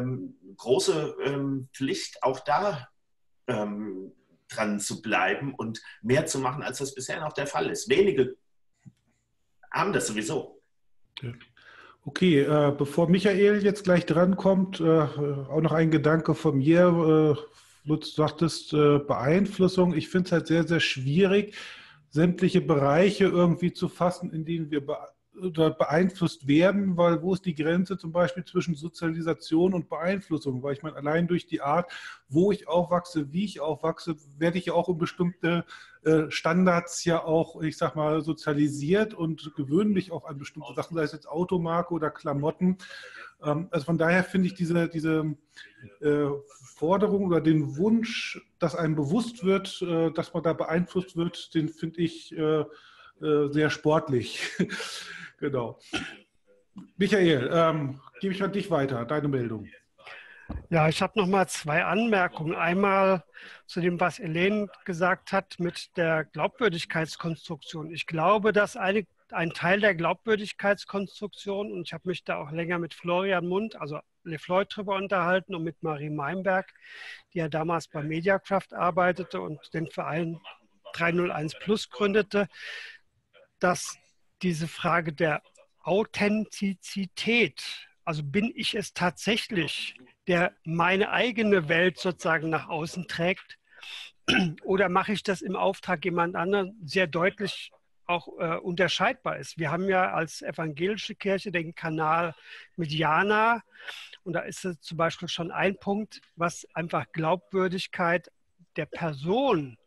große Pflicht, auch da dran zu bleiben und mehr zu machen, als das bisher noch der Fall ist. Wenige haben das sowieso. Okay, bevor Michael jetzt gleich drankommt, auch noch ein Gedanke von mir. Lutz, du sagtest Beeinflussung. Ich finde es halt sehr, sehr schwierig, sämtliche Bereiche irgendwie zu fassen, in denen wir beeinflusst werden, weil wo ist die Grenze zum Beispiel zwischen Sozialisation und Beeinflussung? Weil ich meine, allein durch die Art, wo ich aufwachse, wie ich aufwachse, werde ich ja auch in bestimmte Standards ja auch, ich sag mal, sozialisiert und gewöhne mich auch an bestimmte Sachen, sei es jetzt Automarke oder Klamotten. Also von daher finde ich diese Forderung oder den Wunsch, dass einem bewusst wird, dass man da beeinflusst wird, den finde ich sehr sportlich. Genau. Michael, gebe ich an dich weiter, deine Meldung. Ja, ich habe noch mal 2 Anmerkungen. Einmal zu dem, was Elaine gesagt hat mit der Glaubwürdigkeitskonstruktion. Ich glaube, dass ein Teil der Glaubwürdigkeitskonstruktion, und ich habe mich da auch länger mit Florian Mund, also LeFloid, drüber unterhalten und mit Marie Meimberg, die ja damals bei Mediacraft arbeitete und den Verein 301 Plus gründete, dass diese Frage der Authentizität, also bin ich es tatsächlich, der meine eigene Welt sozusagen nach außen trägt, oder mache ich das im Auftrag jemand anderen, sehr deutlich auch unterscheidbar ist. Wir haben ja als evangelische Kirche den Kanal mit Jana und da ist es zum Beispiel schon ein Punkt, was einfach Glaubwürdigkeit der Person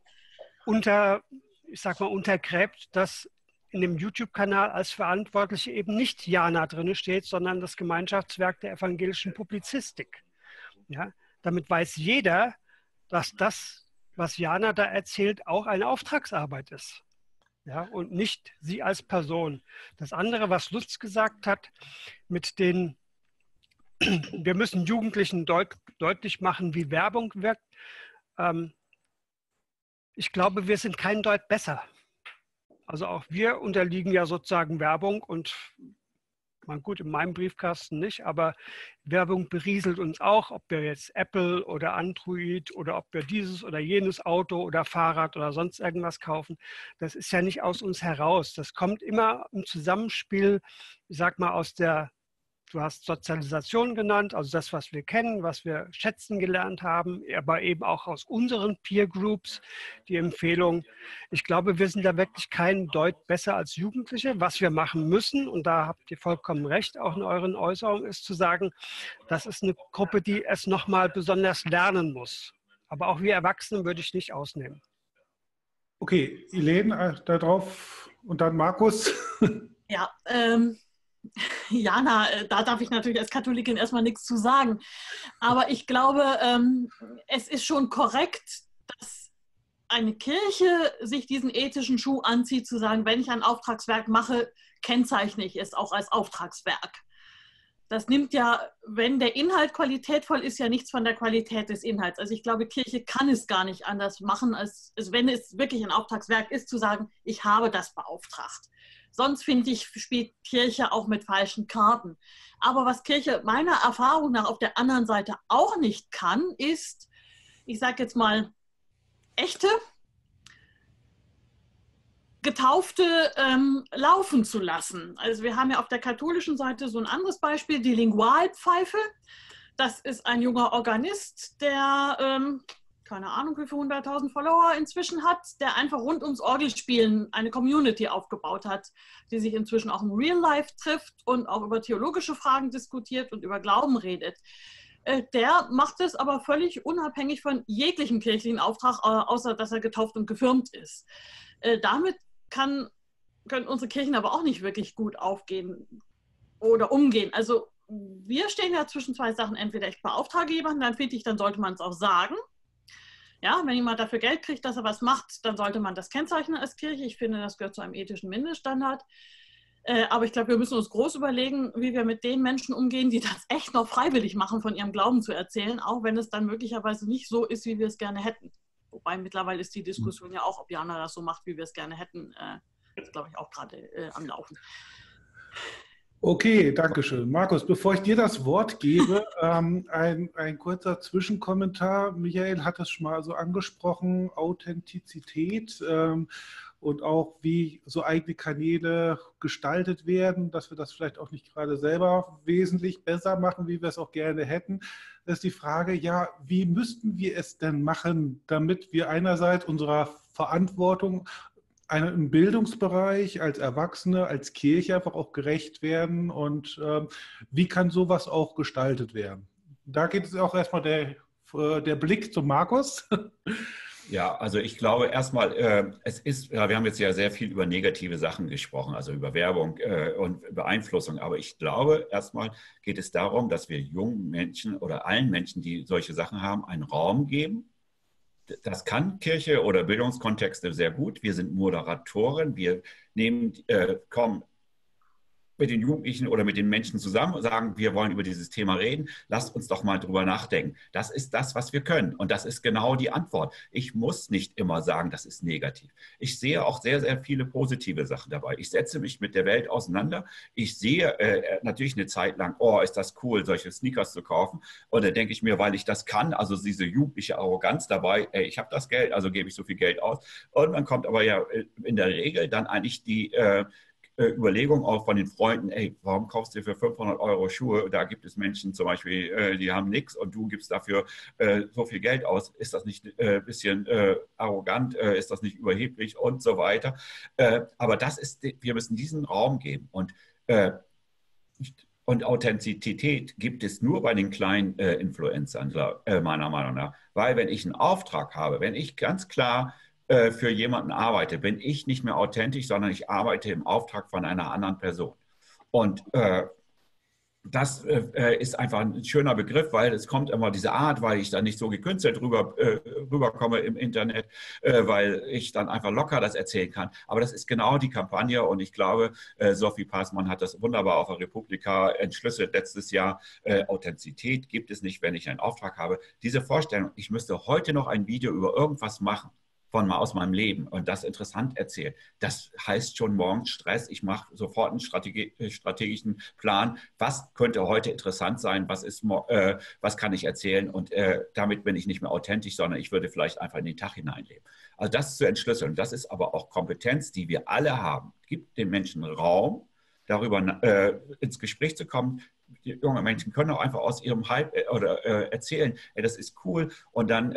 untergräbt, dass in dem YouTube-Kanal als Verantwortliche eben nicht Jana drin steht, sondern das Gemeinschaftswerk der evangelischen Publizistik. Ja, damit weiß jeder, dass das, was Jana da erzählt, auch eine Auftragsarbeit ist. Ja, und nicht sie als Person. Das andere, was Lutz gesagt hat, mit den, wir müssen Jugendlichen deutlich machen, wie Werbung wirkt. Ich glaube, wir sind kein Deut besser. Also auch wir unterliegen ja sozusagen Werbung und gut, in meinem Briefkasten nicht, aber Werbung berieselt uns auch, ob wir jetzt Apple oder Android oder ob wir dieses oder jenes Auto oder Fahrrad oder sonst irgendwas kaufen. Das ist ja nicht aus uns heraus. Das kommt immer im Zusammenspiel, ich sag mal, aus der Du hast Sozialisation genannt, also das, was wir kennen, was wir schätzen gelernt haben, aber eben auch aus unseren Peer Groups die Empfehlung. Ich glaube, wir sind da wirklich kein Deut besser als Jugendliche. Was wir machen müssen, und da habt ihr vollkommen recht, auch in euren Äußerungen, ist zu sagen, das ist eine Gruppe, die es nochmal besonders lernen muss. Aber auch wir Erwachsenen würde ich nicht ausnehmen. Okay, Elaine, darauf und dann Markus. Ja, Jana, da darf ich natürlich als Katholikin erstmal nichts zu sagen. Aber ich glaube, es ist schon korrekt, dass eine Kirche sich diesen ethischen Schuh anzieht, zu sagen, wenn ich ein Auftragswerk mache, kennzeichne ich es auch als Auftragswerk. Das nimmt ja, wenn der Inhalt qualitätvoll ist, ja nichts von der Qualität des Inhalts. Also ich glaube, Kirche kann es gar nicht anders machen, als wenn es wirklich ein Auftragswerk ist, zu sagen, ich habe das beauftragt. Sonst, finde ich, spielt Kirche auch mit falschen Karten. Aber was Kirche meiner Erfahrung nach auf der anderen Seite auch nicht kann, ist, ich sage jetzt mal, echte Getaufte laufen zu lassen. Also wir haben ja auf der katholischen Seite so ein anderes Beispiel, die Lingualpfeife. Das ist ein junger Organist, der keine Ahnung, wie viele 100.000 Follower inzwischen hat, der einfach rund ums Orgelspielen eine Community aufgebaut hat, die sich inzwischen auch im Real Life trifft und auch über theologische Fragen diskutiert und über Glauben redet. Der macht es aber völlig unabhängig von jeglichem kirchlichen Auftrag, außer dass er getauft und gefirmt ist. Damit können unsere Kirchen aber auch nicht wirklich gut aufgehen oder umgehen. Also wir stehen ja zwischen zwei Sachen. Entweder ich beauftrage jemanden, dann finde ich, dann sollte man es auch sagen. Ja, wenn jemand dafür Geld kriegt, dass er was macht, dann sollte man das kennzeichnen als Kirche. Ich finde, das gehört zu einem ethischen Mindeststandard. Aber ich glaube, wir müssen uns groß überlegen, wie wir mit den Menschen umgehen, die das echt noch freiwillig machen, von ihrem Glauben zu erzählen, auch wenn es dann möglicherweise nicht so ist, wie wir es gerne hätten. Wobei mittlerweile ist die Diskussion ja auch, ob Jana das so macht, wie wir es gerne hätten, ist, glaube ich, auch gerade am Laufen. Okay, danke schön. Markus, bevor ich dir das Wort gebe, ein kurzer Zwischenkommentar. Michael hat es schon mal so angesprochen, Authentizität und auch wie so eigene Kanäle gestaltet werden, dass wir das vielleicht auch nicht gerade selber wesentlich besser machen, wie wir es auch gerne hätten. Das ist die Frage, ja, wie müssten wir es denn machen, damit wir einerseits unserer Verantwortung im Bildungsbereich, als Erwachsene, als Kirche einfach auch gerecht werden und wie kann sowas auch gestaltet werden? Da geht es auch erstmal der Blick zu Markus. Ja, also ich glaube erstmal, wir haben jetzt ja sehr viel über negative Sachen gesprochen, also über Werbung und Beeinflussung, aber ich glaube erstmal geht es darum, dass wir jungen Menschen oder allen Menschen, die solche Sachen haben, einen Raum geben. Das kann Kirche oder Bildungskontexte sehr gut. Wir sind Moderatoren, wir kommen mit den Jugendlichen oder mit den Menschen zusammen und sagen, wir wollen über dieses Thema reden, lasst uns doch mal drüber nachdenken. Das ist das, was wir können und das ist genau die Antwort. Ich muss nicht immer sagen, das ist negativ. Ich sehe auch sehr, sehr viele positive Sachen dabei. Ich setze mich mit der Welt auseinander. Ich sehe natürlich eine Zeit lang, oh, ist das cool, solche Sneakers zu kaufen. Und dann denke ich mir, weil ich das kann, also diese jugendliche Arroganz dabei, ich habe das Geld, also gebe ich so viel Geld aus. Und dann kommt aber ja in der Regel dann eigentlich die Überlegung auch von den Freunden, ey, warum kaufst du für 500 Euro Schuhe? Da gibt es Menschen zum Beispiel, die haben nichts und du gibst dafür so viel Geld aus. Ist das nicht ein bisschen arrogant? Ist das nicht überheblich? Und so weiter. Aber wir müssen diesen Raum geben. Und Authentizität gibt es nur bei den kleinen Influencern, meiner Meinung nach. Weil wenn ich einen Auftrag habe, wenn ich ganz klar für jemanden arbeite, bin ich nicht mehr authentisch, sondern ich arbeite im Auftrag von einer anderen Person. Und das ist einfach ein schöner Begriff, weil es kommt immer diese Art, weil ich dann nicht so gekünstelt rüberkomme im Internet, weil ich dann einfach locker das erzählen kann. Aber das ist genau die Kampagne und ich glaube, Sophie Passmann hat das wunderbar auf der Republika entschlüsselt letztes Jahr. Authentizität gibt es nicht, wenn ich einen Auftrag habe. Diese Vorstellung, ich müsste heute noch ein Video über irgendwas machen, aus meinem Leben und das interessant erzählt. Das heißt schon morgens Stress. Ich mache sofort einen strategischen Plan. Was könnte heute interessant sein? Was kann ich erzählen? Und damit bin ich nicht mehr authentisch, sondern ich würde vielleicht einfach in den Tag hineinleben. Also das zu entschlüsseln. Das ist aber auch Kompetenz, die wir alle haben. Gibt den Menschen Raum, darüber ins Gespräch zu kommen. die junge Menschen können auch einfach aus ihrem Hype oder erzählen, das ist cool. Und dann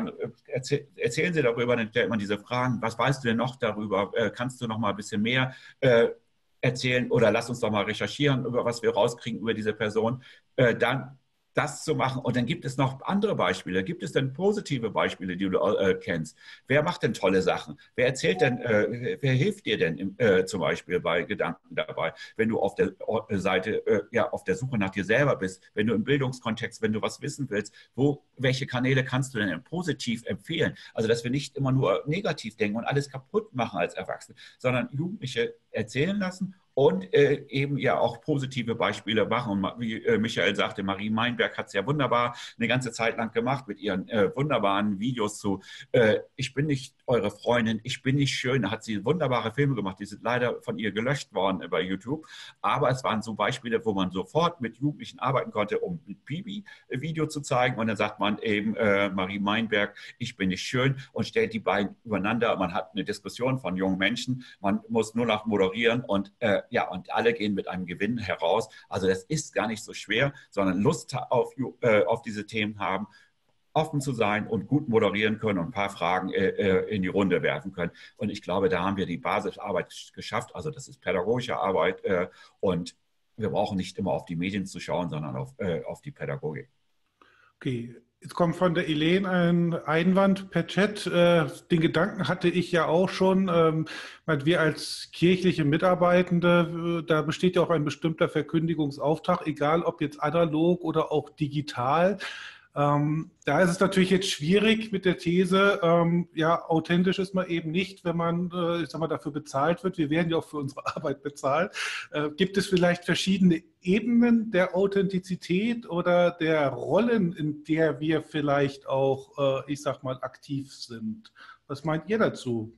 erzählen sie darüber, dann stellt man diese Fragen, was weißt du denn noch darüber? Kannst du noch mal ein bisschen mehr erzählen oder lass uns doch mal recherchieren, über was wir rauskriegen über diese Person. Dann das zu machen. Und dann gibt es noch andere Beispiele. Gibt es denn positive Beispiele, die du kennst? Wer macht denn tolle Sachen? Wer erzählt denn, wer hilft dir denn zum Beispiel bei Gedanken dabei, wenn du auf der Seite, auf der Suche nach dir selber bist, wenn du im Bildungskontext, wenn du was wissen willst, welche Kanäle kannst du denn positiv empfehlen? Also, dass wir nicht immer nur negativ denken und alles kaputt machen als Erwachsene, sondern Jugendliche erzählen lassen und eben ja auch positive Beispiele machen. Und wie Michael sagte, Marie Meinberg hat es ja wunderbar eine ganze Zeit lang gemacht mit ihren wunderbaren Videos zu Ich bin nicht eure Freundin, ich bin nicht schön. Da hat sie wunderbare Filme gemacht, die sind leider von ihr gelöscht worden bei YouTube. Aber es waren so Beispiele, wo man sofort mit Jugendlichen arbeiten konnte, um ein Bibi-Video zu zeigen. Und dann sagt man eben Marie Meinberg, ich bin nicht schön und stellt die beiden übereinander. Man hat eine Diskussion von jungen Menschen. Man muss nur noch moderieren und und alle gehen mit einem Gewinn heraus. Also das ist gar nicht so schwer, sondern Lust auf diese Themen haben, offen zu sein und gut moderieren können und ein paar Fragen in die Runde werfen können. Und ich glaube, da haben wir die Basisarbeit geschafft. Also das ist pädagogische Arbeit und wir brauchen nicht immer auf die Medien zu schauen, sondern auf die Pädagogik. Okay. Jetzt kommt von der Elaine ein Einwand per Chat. Den Gedanken hatte ich ja auch schon. Wir als kirchliche Mitarbeitende, da besteht ja auch ein bestimmter Verkündigungsauftrag, egal ob jetzt analog oder auch digital. Da ist es natürlich jetzt schwierig mit der These, authentisch ist man eben nicht, wenn man, dafür bezahlt wird. Wir werden ja auch für unsere Arbeit bezahlt. Gibt es vielleicht verschiedene Ebenen der Authentizität oder der Rollen, in der wir vielleicht auch, aktiv sind? Was meint ihr dazu?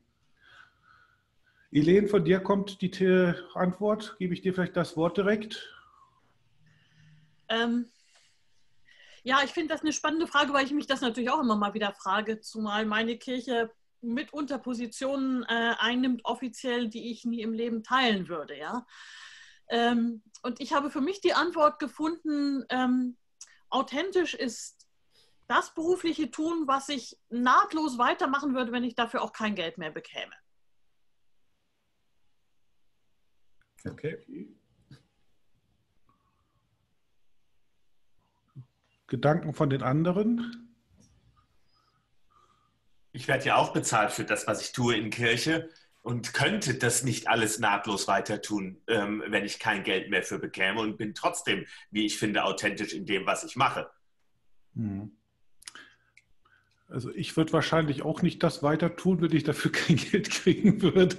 Elaine, von dir kommt die Antwort. Gebe ich dir vielleicht das Wort direkt? Ja, ich finde das eine spannende Frage, weil ich mich das natürlich auch immer mal wieder frage, zumal meine Kirche mitunter Positionen einnimmt, offiziell, die ich nie im Leben teilen würde. Ja? Und ich habe für mich die Antwort gefunden, authentisch ist das berufliche Tun, was ich nahtlos weitermachen würde, wenn ich dafür auch kein Geld mehr bekäme. Okay. Gedanken von den anderen? Ich werde ja auch bezahlt für das, was ich tue in Kirche und könnte das nicht alles nahtlos weiter tun, wenn ich kein Geld mehr für bekäme und bin trotzdem, wie ich finde, authentisch in dem, was ich mache. Also ich würde wahrscheinlich auch nicht das weiter tun, wenn ich dafür kein Geld kriegen würde.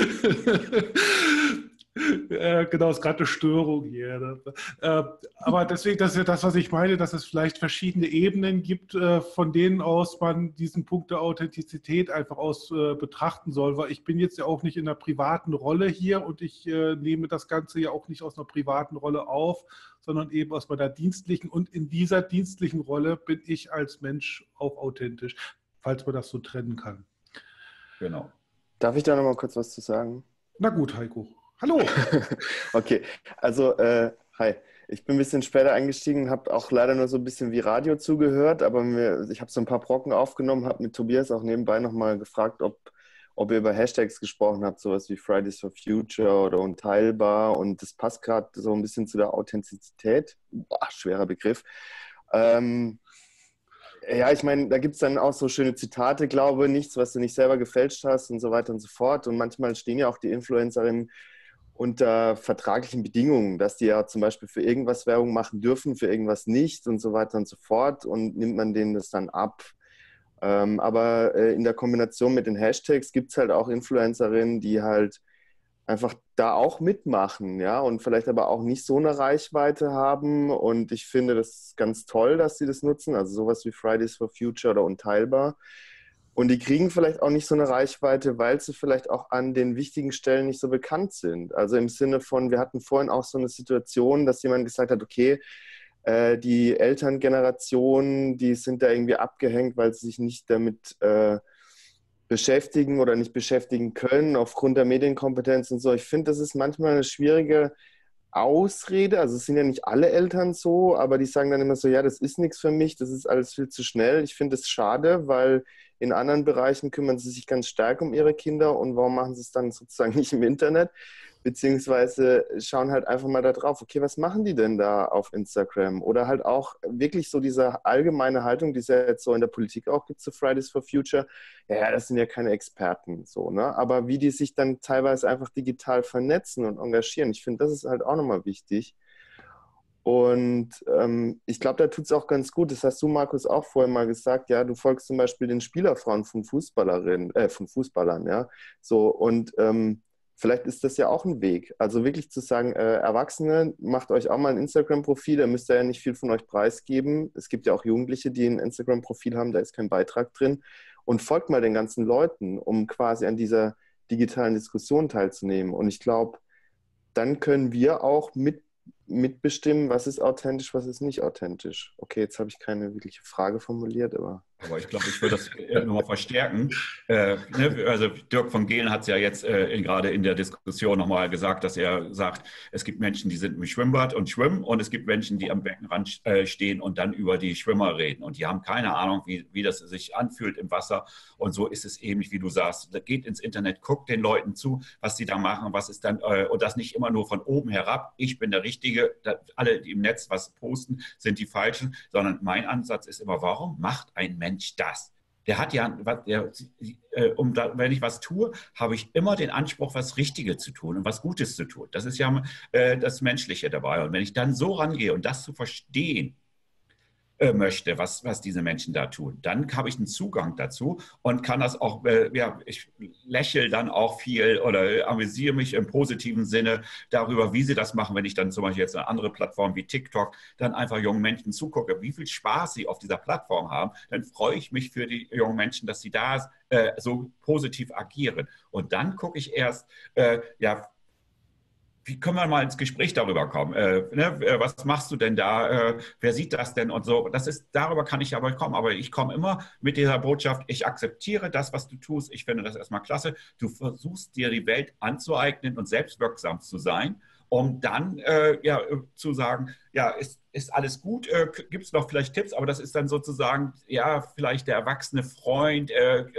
Genau, ist gerade eine Störung hier. Aber deswegen, das ist ja das, was ich meine, dass es vielleicht verschiedene Ebenen gibt, von denen aus man diesen Punkt der Authentizität einfach aus betrachten soll. Weil ich bin jetzt ja auch nicht in einer privaten Rolle hier und ich nehme das Ganze ja auch nicht aus einer privaten Rolle auf, sondern eben aus meiner dienstlichen. Und in dieser dienstlichen Rolle bin ich als Mensch auch authentisch, falls man das so trennen kann. Genau. Darf ich da noch mal kurz was zu sagen? Na gut, Heiko. Hallo. Okay, also hi. Ich bin ein bisschen später eingestiegen, habe auch leider nur so ein bisschen wie Radio zugehört, aber ich habe so ein paar Brocken aufgenommen, habe mit Tobias auch nebenbei nochmal gefragt, ob ihr über Hashtags gesprochen habt, sowas wie Fridays for Future oder Unteilbar, und das passt gerade so ein bisschen zu der Authentizität. Boah, schwerer Begriff. Ja, ich meine, da gibt es dann auch so schöne Zitate, glaube nichts, was du nicht selber gefälscht hast und so weiter und so fort. Und manchmal stehen ja auch die Influencerinnen unter vertraglichen Bedingungen, dass die ja zum Beispiel für irgendwas Werbung machen dürfen, für irgendwas nicht und so weiter und so fort, und nimmt man denen das dann ab. Aber in der Kombination mit den Hashtags gibt es halt auch Influencerinnen, die halt einfach da auch mitmachen, ja, und vielleicht aber auch nicht so eine Reichweite haben, und ich finde das ganz toll, dass sie das nutzen, also sowas wie Fridays for Future oder Unteilbar. Und die kriegen vielleicht auch nicht so eine Reichweite, weil sie vielleicht auch an den wichtigen Stellen nicht so bekannt sind. Also im Sinne von, wir hatten vorhin auch so eine Situation, dass jemand gesagt hat, okay, die Elterngeneration, die sind da irgendwie abgehängt, weil sie sich nicht damit beschäftigen oder nicht beschäftigen können aufgrund der Medienkompetenz und so. Ich finde, das ist manchmal eine schwierige Ausrede, also es sind ja nicht alle Eltern so, aber die sagen dann immer so, ja, das ist nichts für mich, das ist alles viel zu schnell. Ich finde es schade, weil in anderen Bereichen kümmern sie sich ganz stark um ihre Kinder und warum machen sie es dann sozusagen nicht im Internet? Beziehungsweise schauen halt einfach mal da drauf, okay, was machen die denn da auf Instagram? Oder halt auch wirklich so diese allgemeine Haltung, die es ja jetzt so in der Politik auch gibt zu Fridays for Future. Ja, das sind ja keine Experten, so, ne? Aber wie die sich dann teilweise einfach digital vernetzen und engagieren, ich finde, das ist halt auch nochmal wichtig. Und ich glaube, da tut es auch ganz gut. Das hast du, Markus, auch vorhin mal gesagt. Ja, du folgst zum Beispiel den Spielerfrauen von Fußballern, ja. So, und vielleicht ist das ja auch ein Weg. Also wirklich zu sagen, Erwachsene, macht euch auch mal ein Instagram-Profil, da müsst ihr ja nicht viel von euch preisgeben. Es gibt ja auch Jugendliche, die ein Instagram-Profil haben, da ist kein Beitrag drin. Und folgt mal den ganzen Leuten, um quasi an dieser digitalen Diskussion teilzunehmen. Und ich glaube, dann können wir auch mitbestimmen, was ist authentisch, was ist nicht authentisch. Okay, jetzt habe ich keine wirkliche Frage formuliert, aber... Aber ich glaube, ich würde das nochmal verstärken. Also Dirk von Gehlen hat es ja jetzt gerade in der Diskussion nochmal gesagt, dass er sagt, es gibt Menschen, die sind im Schwimmbad und schwimmen und es gibt Menschen, die am Beckenrand stehen und dann über die Schwimmer reden. Und die haben keine Ahnung, wie das sich anfühlt im Wasser. Und so ist es ähnlich, wie du sagst. Geht ins Internet, guckt den Leuten zu, was sie da machen, was ist dann, und das nicht immer nur von oben herab. Ich bin der Richtige, alle, die im Netz was posten, sind die Falschen, sondern mein Ansatz ist immer, warum macht ein Mensch das? Der hat ja, wenn ich was tue, habe ich immer den Anspruch, was Richtiges zu tun und was Gutes zu tun. Das ist ja das Menschliche dabei. Und wenn ich dann so rangehe und das zu verstehen möchte, was diese Menschen da tun, dann habe ich einen Zugang dazu und kann das auch, ich lächle dann auch viel oder amüsiere mich im positiven Sinne darüber, wie sie das machen, wenn ich dann zum Beispiel jetzt eine andere Plattform wie TikTok dann einfach jungen Menschen zugucke, wie viel Spaß sie auf dieser Plattform haben, dann freue ich mich für die jungen Menschen, dass sie da so positiv agieren. Und dann gucke ich erst, wie können wir mal ins Gespräch darüber kommen? Was machst du denn da? Wer sieht das denn? Und so. Darüber kann ich aber kommen. Aber ich komme immer mit dieser Botschaft, ich akzeptiere das, was du tust. Ich finde das erstmal klasse. Du versuchst dir die Welt anzueignen und selbstwirksam zu sein, um dann zu sagen, ja, ist alles gut? Gibt es noch vielleicht Tipps? Aber das ist dann sozusagen, ja, vielleicht der erwachsene Freund,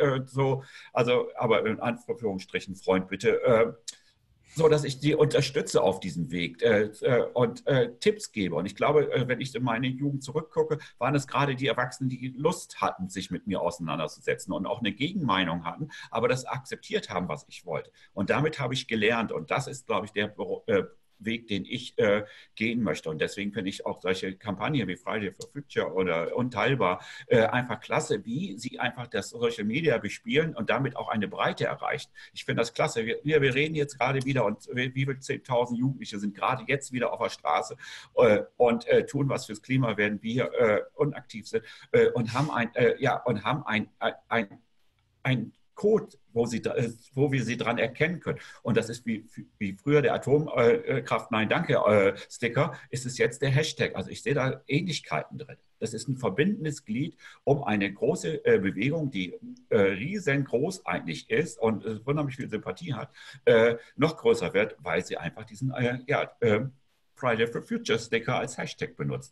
aber in Anführungsstrichen Freund bitte, so dass ich die unterstütze auf diesem Weg und Tipps gebe. Und ich glaube, wenn ich in meine Jugend zurückgucke, waren es gerade die Erwachsenen, die Lust hatten, sich mit mir auseinanderzusetzen und auch eine Gegenmeinung hatten, aber das akzeptiert haben, was ich wollte. Und damit habe ich gelernt. Und das ist, glaube ich, der Weg, den ich gehen möchte. Und deswegen finde ich auch solche Kampagnen wie Friday for Future oder Unteilbar einfach klasse, wie sie einfach das Social Media bespielen und damit auch eine Breite erreicht. Ich finde das klasse. Wir reden jetzt gerade wieder und wie viele 10.000 Jugendliche sind gerade jetzt wieder auf der Straße und tun was fürs Klima, während wir unaktiv sind und haben ein Code, wo wir sie dran erkennen können. Und das ist wie früher der Atomkraft Nein Danke Sticker, ist es jetzt der Hashtag. Also ich sehe da Ähnlichkeiten drin. Das ist ein verbindendes Glied, um eine große Bewegung, die riesengroß eigentlich ist und wunderlich viel Sympathie hat, noch größer wird, weil sie einfach diesen Friday for Future Sticker als Hashtag benutzen.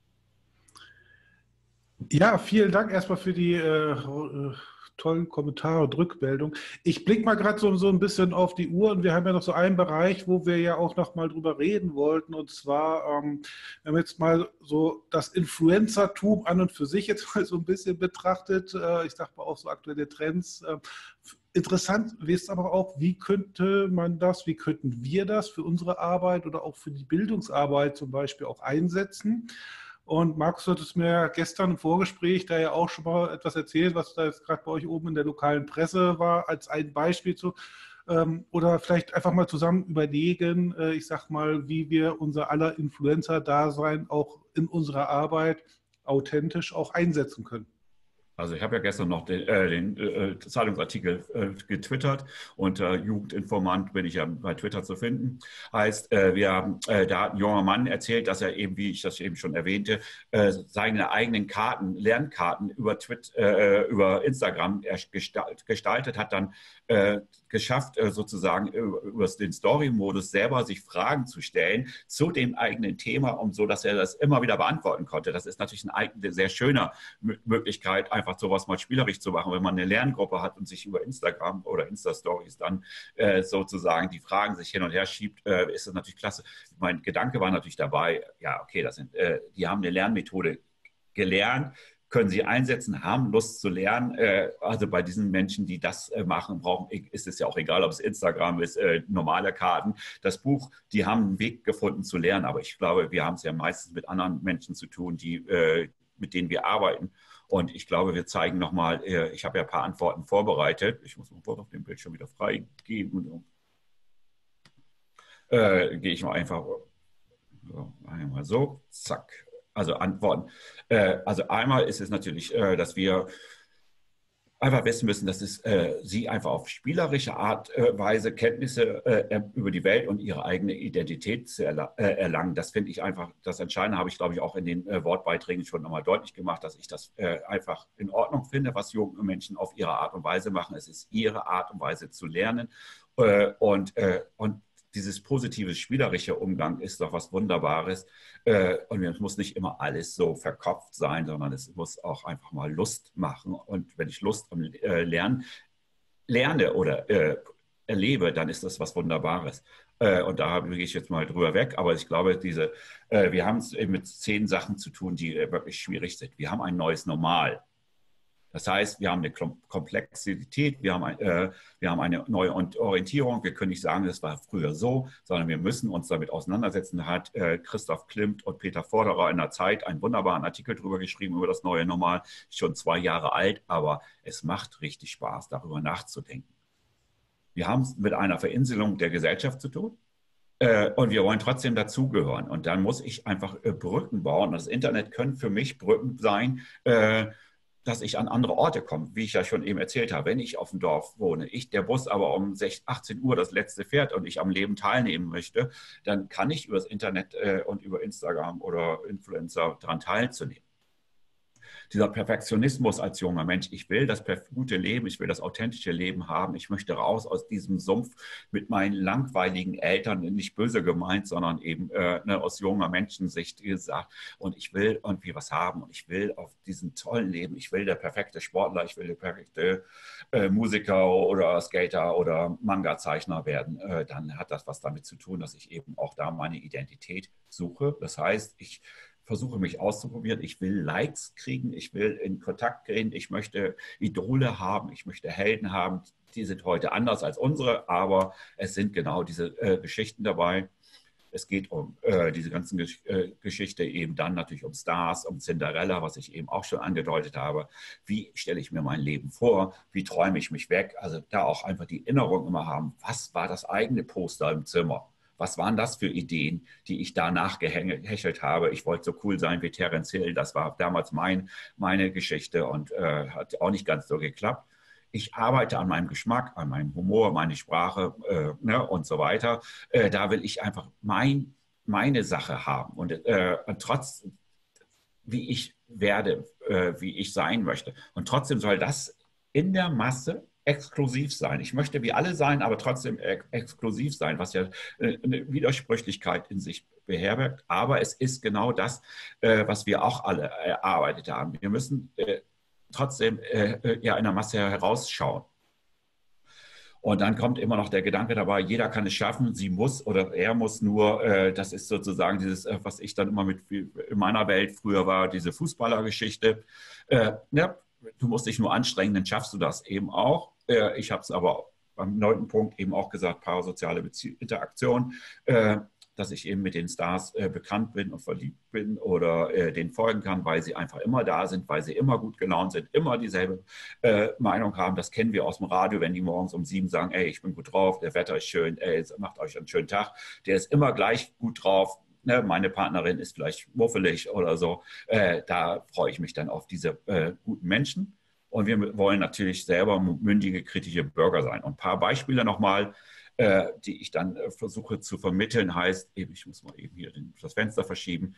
Ja, vielen Dank erstmal für die tollen Kommentare und Rückmeldungen. Ich blicke mal gerade so ein bisschen auf die Uhr und wir haben ja noch so einen Bereich, wo wir ja auch noch mal drüber reden wollten, und zwar, wir haben jetzt mal so das Influencertum an und für sich jetzt mal so ein bisschen betrachtet. Ich sage mal auch so aktuelle Trends. Interessant ist aber auch, wie könnten wir das für unsere Arbeit oder auch für die Bildungsarbeit zum Beispiel auch einsetzen? Und Markus hat es mir gestern im Vorgespräch da ja auch schon mal etwas erzählt, was da jetzt gerade bei euch oben in der lokalen Presse war, als ein Beispiel zu. Oder vielleicht einfach mal zusammen überlegen, ich sag mal, wie wir unser aller Influencer-Dasein auch in unserer Arbeit authentisch auch einsetzen können. Also ich habe ja gestern noch den Zeitungsartikel getwittert. Unter Jugendinformant bin ich ja bei Twitter zu finden. Heißt, da hat ein junger Mann erzählt, dass er eben, wie ich das eben schon erwähnte, seine eigenen Lernkarten über Instagram gestaltet hat, dann geschafft, sozusagen über den Story-Modus selber sich Fragen zu stellen zu dem eigenen Thema, um so, dass er das immer wieder beantworten konnte. Das ist natürlich eine sehr schöne Möglichkeit, einfach sowas mal spielerisch zu machen. Wenn man eine Lerngruppe hat und sich über Instagram oder Insta-Stories dann sozusagen die Fragen sich hin und her schiebt, ist das natürlich klasse. Mein Gedanke war natürlich dabei, ja, okay, die haben eine Lernmethode gelernt, können sie einsetzen, haben Lust zu lernen. Also bei diesen Menschen, die das machen, ist es ja auch egal, ob es Instagram ist, normale Karten. Das Buch, die haben einen Weg gefunden zu lernen, aber ich glaube, wir haben es ja meistens mit anderen Menschen zu tun, mit denen wir arbeiten. Und ich glaube, wir zeigen nochmal, ich habe ja ein paar Antworten vorbereitet. Ich muss mal auf dem Bildschirm wieder freigeben. Gehe ich mal einfach einmal so, zack. Also Antworten. Also einmal ist es natürlich, dass wir einfach wissen müssen, dass sie einfach auf spielerische Art Weise Kenntnisse über die Welt und ihre eigene Identität zu erlangen. Das finde ich einfach das Entscheidende, habe ich, glaube ich, auch in den Wortbeiträgen schon nochmal deutlich gemacht, dass ich das einfach in Ordnung finde, was junge Menschen auf ihre Art und Weise machen. Es ist ihre Art und Weise zu lernen und dieses positive, spielerische Umgang ist doch was Wunderbares. Und es muss nicht immer alles so verkopft sein, sondern es muss auch einfach mal Lust machen. Und wenn ich Lust am Lernen lerne oder erlebe, dann ist das was Wunderbares. Und da gehe ich jetzt mal drüber weg. Aber ich glaube, wir haben es mit 10 Sachen zu tun, die wirklich schwierig sind. Wir haben ein neues Normal. Das heißt, wir haben eine Komplexität, wir haben eine neue Orientierung. Wir können nicht sagen, das war früher so, sondern wir müssen uns damit auseinandersetzen. Da hat Christoph Klimmt und Peter Vorderer in der Zeit einen wunderbaren Artikel drüber geschrieben, über das neue Normal. Schon 2 Jahre alt, aber es macht richtig Spaß, darüber nachzudenken. Wir haben es mit einer Verinselung der Gesellschaft zu tun. Und wir wollen trotzdem dazugehören. Und dann muss ich einfach Brücken bauen. Das Internet können für mich Brücken sein, dass ich an andere Orte komme, wie ich ja schon eben erzählt habe. Wenn ich auf dem Dorf wohne, der Bus aber um 18 Uhr das letzte fährt und ich am Leben teilnehmen möchte, dann kann ich über das Internet und über Instagram oder Influencer daran teilzunehmen. Dieser Perfektionismus als junger Mensch, ich will das gute Leben, ich will das authentische Leben haben, ich möchte raus aus diesem Sumpf mit meinen langweiligen Eltern, nicht böse gemeint, sondern eben aus junger Menschensicht gesagt, und ich will irgendwie was haben und ich will auf diesem tollen Leben, ich will der perfekte Sportler, ich will der perfekte Musiker oder Skater oder Manga-Zeichner werden, dann hat das was damit zu tun, dass ich eben auch da meine Identität suche. Das heißt, ich versuche mich auszuprobieren. Ich will Likes kriegen, ich will in Kontakt gehen, ich möchte Idole haben, ich möchte Helden haben. Die sind heute anders als unsere, aber es sind genau diese Geschichten dabei. Es geht um diese ganzen Geschichte eben dann natürlich um Stars, um Cinderella, was ich eben auch schon angedeutet habe. Wie stelle ich mir mein Leben vor? Wie träume ich mich weg? Also da auch einfach die Erinnerung immer haben, was war das eigene Poster im Zimmer? Was waren das für Ideen, die ich danach gehechelt habe? Ich wollte so cool sein wie Terence Hill. Das war damals meine Geschichte und hat auch nicht ganz so geklappt. Ich arbeite an meinem Geschmack, an meinem Humor, meine Sprache und so weiter. Da will ich einfach meine Sache haben. Und trotz, wie ich werde, wie ich sein möchte. Und trotzdem soll das in der Masse exklusiv sein. Ich möchte wie alle sein, aber trotzdem exklusiv sein, was ja eine Widersprüchlichkeit in sich beherbergt. Aber es ist genau das, was wir auch alle erarbeitet haben. Wir müssen trotzdem ja in der Masse herausschauen. Und dann kommt immer noch der Gedanke dabei, jeder kann es schaffen, sie muss oder er muss nur, das ist sozusagen dieses, was ich dann immer in meiner Welt früher war, diese Fußballergeschichte. Du musst dich nur anstrengen, dann schaffst du das eben auch. Ich habe es aber am 9. Punkt eben auch gesagt, parasoziale Interaktion, dass ich eben mit den Stars bekannt bin und verliebt bin oder denen folgen kann, weil sie einfach immer da sind, weil sie immer gut gelaunt sind, immer dieselbe Meinung haben. Das kennen wir aus dem Radio, wenn die morgens um 7 sagen, ey, ich bin gut drauf, der Wetter ist schön, ey, macht euch einen schönen Tag. Der ist immer gleich gut drauf. Ne, meine Partnerin ist vielleicht muffelig oder so. Da freue ich mich dann auf diese guten Menschen. Und wir wollen natürlich selber mündige, kritische Bürger sein. Und ein paar Beispiele nochmal, die ich dann versuche zu vermitteln, heißt, ich muss mal eben hier das Fenster verschieben,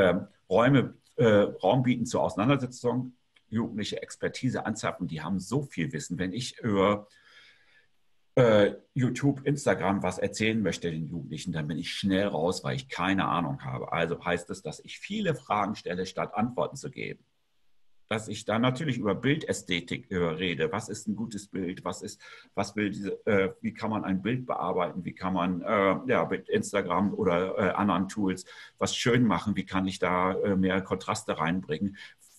Raum bieten zur Auseinandersetzung, jugendliche Expertise anzapfen, die haben so viel Wissen. Wenn ich über YouTube, Instagram was erzählen möchte den Jugendlichen, dann bin ich schnell raus, weil ich keine Ahnung habe. Also heißt es, dass ich viele Fragen stelle, statt Antworten zu geben. Dass ich dann natürlich über Bildästhetik rede. Was ist ein gutes Bild? Wie kann man ein Bild bearbeiten? Wie kann man mit Instagram oder anderen Tools was schön machen? Wie kann ich da mehr Kontraste reinbringen?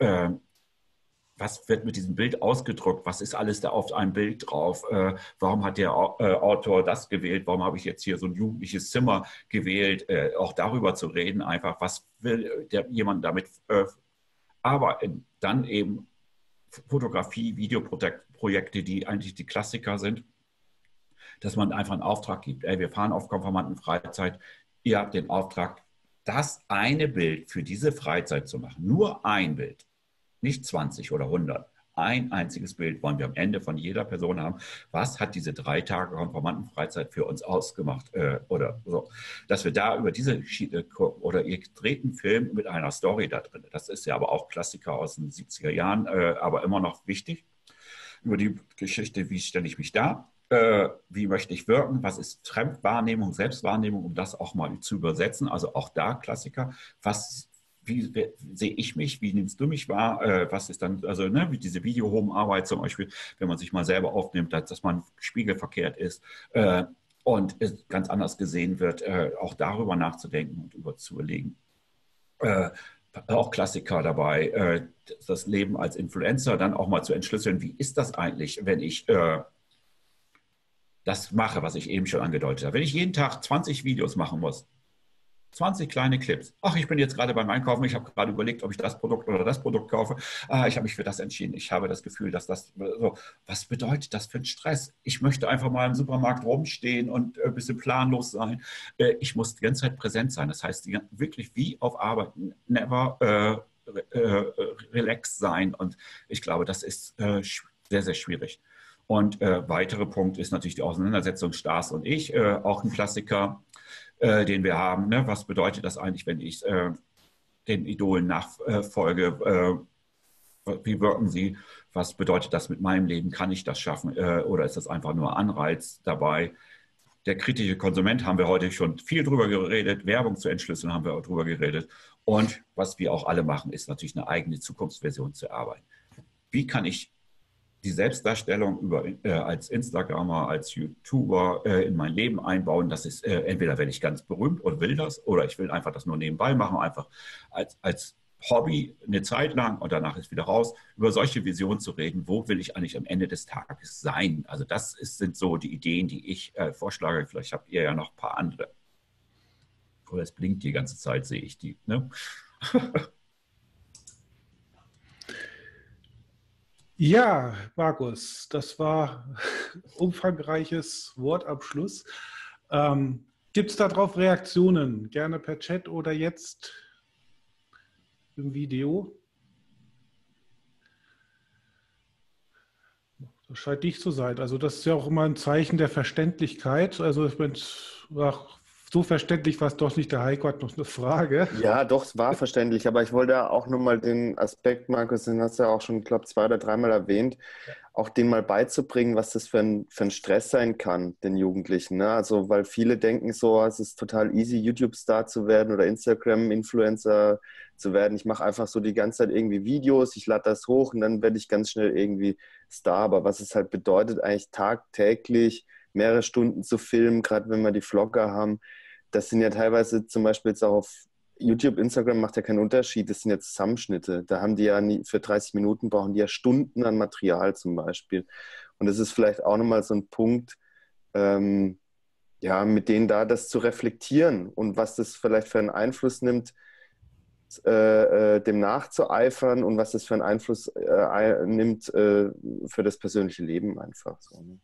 Was wird mit diesem Bild ausgedruckt? Was ist alles da auf einem Bild drauf? Warum hat der Autor das gewählt? Warum habe ich jetzt hier so ein jugendliches Zimmer gewählt? Auch darüber zu reden, einfach, was will jemand damit arbeiten? Dann eben Fotografie, Videoprojekte, die eigentlich die Klassiker sind, dass man einfach einen Auftrag gibt. Wir fahren auf Konfirmandenfreizeit, ihr habt den Auftrag, das eine Bild für diese Freizeit zu machen. Nur ein Bild. Nicht 20 oder 100. Ein einziges Bild wollen wir am Ende von jeder Person haben. Was hat diese 3 Tage Konfirmandenfreizeit für uns ausgemacht? Oder so. Dass wir da über diese Schiene gucken. Oder ihr dreht einen Film mit einer Story da drin. Das ist ja aber auch Klassiker aus den 70er Jahren, aber immer noch wichtig. Über die Geschichte, wie stelle ich mich da? Wie möchte ich wirken? Was ist Fremdwahrnehmung, Selbstwahrnehmung, um das auch mal zu übersetzen? Also auch da Klassiker. Wie sehe ich mich? Wie nimmst du mich wahr? Was ist dann, also wie diese Video-Home-Arbeit zum Beispiel, wenn man sich mal selber aufnimmt, dass man spiegelverkehrt ist und es ganz anders gesehen wird, auch darüber nachzudenken und zu überlegen. Auch Klassiker dabei, das Leben als Influencer dann auch mal zu entschlüsseln, wie ist das eigentlich, wenn ich das mache, was ich eben schon angedeutet habe. Wenn ich jeden Tag 20 Videos machen muss, 20 kleine Clips. Ach, ich bin jetzt gerade beim Einkaufen. Ich habe gerade überlegt, ob ich das Produkt oder das Produkt kaufe. Ich habe mich für das entschieden. Ich habe das Gefühl, dass das so. Was bedeutet das für einen Stress? Ich möchte einfach mal im Supermarkt rumstehen und ein bisschen planlos sein. Ich muss die ganze Zeit präsent sein. Das heißt, wirklich wie auf Arbeit, never relaxed sein. Und ich glaube, das ist sehr, sehr schwierig. Und weiterer Punkt ist natürlich die Auseinandersetzung Stars und ich, auch ein Klassiker, den wir haben. Ne? Was bedeutet das eigentlich, wenn ich den Idolen nachfolge? Wie wirken sie? Was bedeutet das mit meinem Leben? Kann ich das schaffen? Oder ist das einfach nur Anreiz dabei? Der kritische Konsument haben wir heute schon viel drüber geredet. Werbung zu entschlüsseln haben wir auch drüber geredet. Und was wir auch alle machen, ist natürlich eine eigene Zukunftsversion zu erarbeiten. Wie kann ich die Selbstdarstellung als Instagramer, als YouTuber in mein Leben einbauen? Das ist entweder werde ich ganz berühmt und will das, oder ich will einfach das nur nebenbei machen, einfach als Hobby eine Zeit lang und danach ist wieder raus. Über solche Visionen zu reden, wo will ich eigentlich am Ende des Tages sein? Also das sind so die Ideen, die ich vorschlage. Vielleicht habt ihr ja noch ein paar andere. Oder es blinkt die ganze Zeit, sehe ich die. Ne? Ja, Markus, das war umfangreiches Wortabschluss. Gibt es darauf Reaktionen? Gerne per Chat oder jetzt im Video? Das scheint nicht zu sein. Also das ist ja auch immer ein Zeichen der Verständlichkeit. Also ich bin so verständlich war es doch nicht. Der Heiko hat noch eine Frage. Ja, doch, es war verständlich, aber ich wollte auch nochmal den Aspekt, Markus, den hast du ja auch schon, glaube ich, 2 oder 3 Mal erwähnt, auch den mal beizubringen, was das für ein Stress sein kann, den Jugendlichen. Ne? Also, weil viele denken so, es ist total easy, YouTube-Star zu werden oder Instagram-Influencer zu werden. Ich mache einfach so die ganze Zeit irgendwie Videos, ich lade das hoch und dann werde ich ganz schnell irgendwie Star. Aber was es halt bedeutet, eigentlich tagtäglich mehrere Stunden zu filmen, gerade wenn wir die Vlogger haben, das sind ja teilweise zum Beispiel jetzt auch auf YouTube, Instagram macht ja keinen Unterschied. Das sind jetzt Zusammenschnitte. Da haben die ja für 30 Minuten brauchen die ja Stunden an Material zum Beispiel. Und das ist vielleicht auch nochmal so ein Punkt, mit denen da das zu reflektieren und was das vielleicht für einen Einfluss nimmt, dem nachzueifern und was das für einen Einfluss nimmt für das persönliche Leben einfach. So, ne?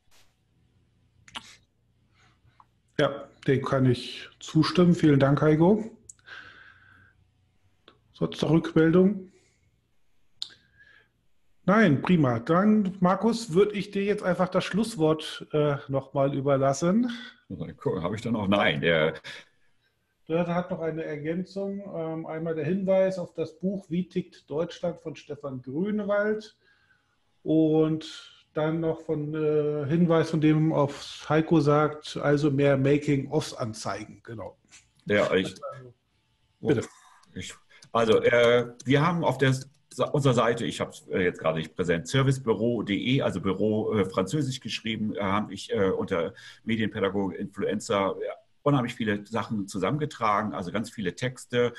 Ja, dem kann ich zustimmen. Vielen Dank, Heiko. Sonst noch Rückmeldung? Nein, prima. Dann, Markus, würde ich dir jetzt einfach das Schlusswort nochmal überlassen. Habe ich dann noch? Nein. Der hat noch eine Ergänzung. Einmal der Hinweis auf das Buch Wie tickt Deutschland von Stefan Grünewald und dann noch von Hinweis von dem auf Heiko sagt, also mehr Making-ofs anzeigen. Genau. Ja, Bitte. Wir haben auf unserer Seite, ich habe es jetzt gerade nicht präsent, servicebüro.de, also Büro französisch geschrieben, habe ich unter Medienpädagoge, Influencer unheimlich viele Sachen zusammengetragen, also ganz viele Texte.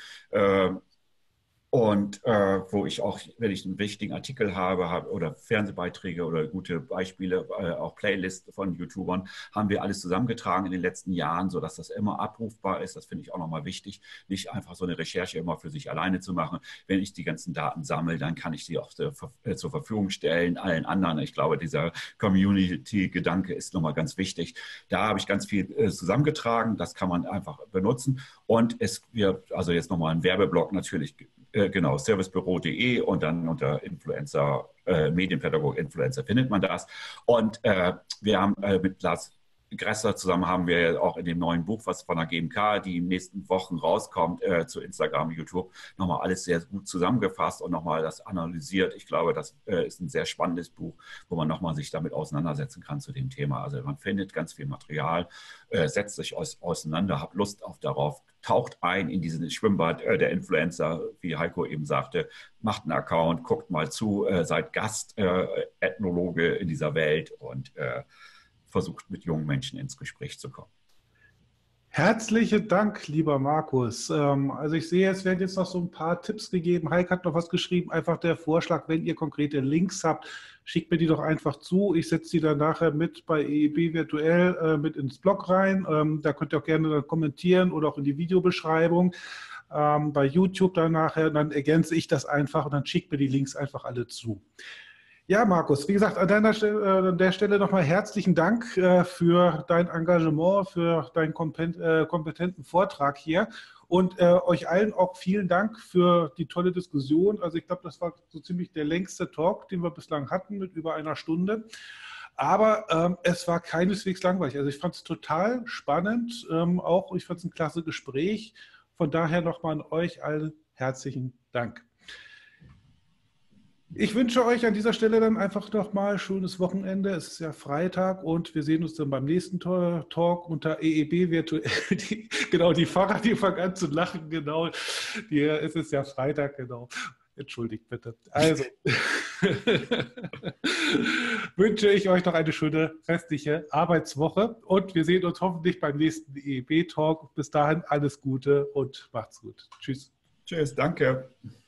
Und wo ich auch, wenn ich einen wichtigen Artikel habe oder Fernsehbeiträge oder gute Beispiele, auch Playlists von YouTubern, haben wir alles zusammengetragen in den letzten Jahren, sodass das immer abrufbar ist. Das finde ich auch nochmal wichtig, nicht einfach so eine Recherche immer für sich alleine zu machen. Wenn ich die ganzen Daten sammle, dann kann ich sie auch zur Verfügung stellen, allen anderen. Ich glaube, dieser Community-Gedanke ist nochmal ganz wichtig. Da habe ich ganz viel zusammengetragen, das kann man einfach benutzen. Und es wird, also jetzt nochmal ein Werbeblock natürlich, genau, servicebüro.de und dann unter Influencer, Medienpädagoge Influencer findet man das. Und wir haben mit Lars Gresser zusammen haben wir auch in dem neuen Buch, was von der GMK, die in den nächsten Wochen rauskommt, zu Instagram, YouTube, nochmal alles sehr gut zusammengefasst und nochmal das analysiert. Ich glaube, das ist ein sehr spannendes Buch, wo man nochmal sich damit auseinandersetzen kann zu dem Thema. Also man findet ganz viel Material, setzt sich auseinander, habt Lust darauf, taucht ein in diesen Schwimmbad der Influencer, wie Heiko eben sagte, macht einen Account, guckt mal zu, seid Gast, Ethnologe in dieser Welt und versucht mit jungen Menschen ins Gespräch zu kommen. Herzlichen Dank, lieber Markus. Also ich sehe, es werden jetzt noch so ein paar Tipps gegeben. Heike hat noch was geschrieben. Einfach der Vorschlag, wenn ihr konkrete Links habt, schickt mir die doch einfach zu. Ich setze die dann nachher mit bei EEB virtuell mit ins Blog rein. Da könnt ihr auch gerne dann kommentieren oder auch in die Videobeschreibung. Bei YouTube dann nachher, dann ergänze ich das einfach und dann schickt mir die Links einfach alle zu. Ja, Markus, wie gesagt, an der Stelle nochmal herzlichen Dank für dein Engagement, für deinen kompetenten Vortrag hier und euch allen auch vielen Dank für die tolle Diskussion. Also ich glaube, das war so ziemlich der längste Talk, den wir bislang hatten, mit über einer Stunde. Aber es war keineswegs langweilig. Also ich fand es total spannend, auch ich fand es ein klasse Gespräch. Von daher nochmal an euch allen herzlichen Dank. Ich wünsche euch an dieser Stelle dann einfach nochmal schönes Wochenende. Es ist ja Freitag und wir sehen uns dann beim nächsten Talk unter EEB virtuell. Genau, die Pfarrer, die fangen an zu lachen, genau. Es ist ja Freitag, genau. Entschuldigt bitte. Also wünsche ich euch noch eine schöne restliche Arbeitswoche und wir sehen uns hoffentlich beim nächsten EEB-Talk. Bis dahin alles Gute und macht's gut. Tschüss. Tschüss, danke.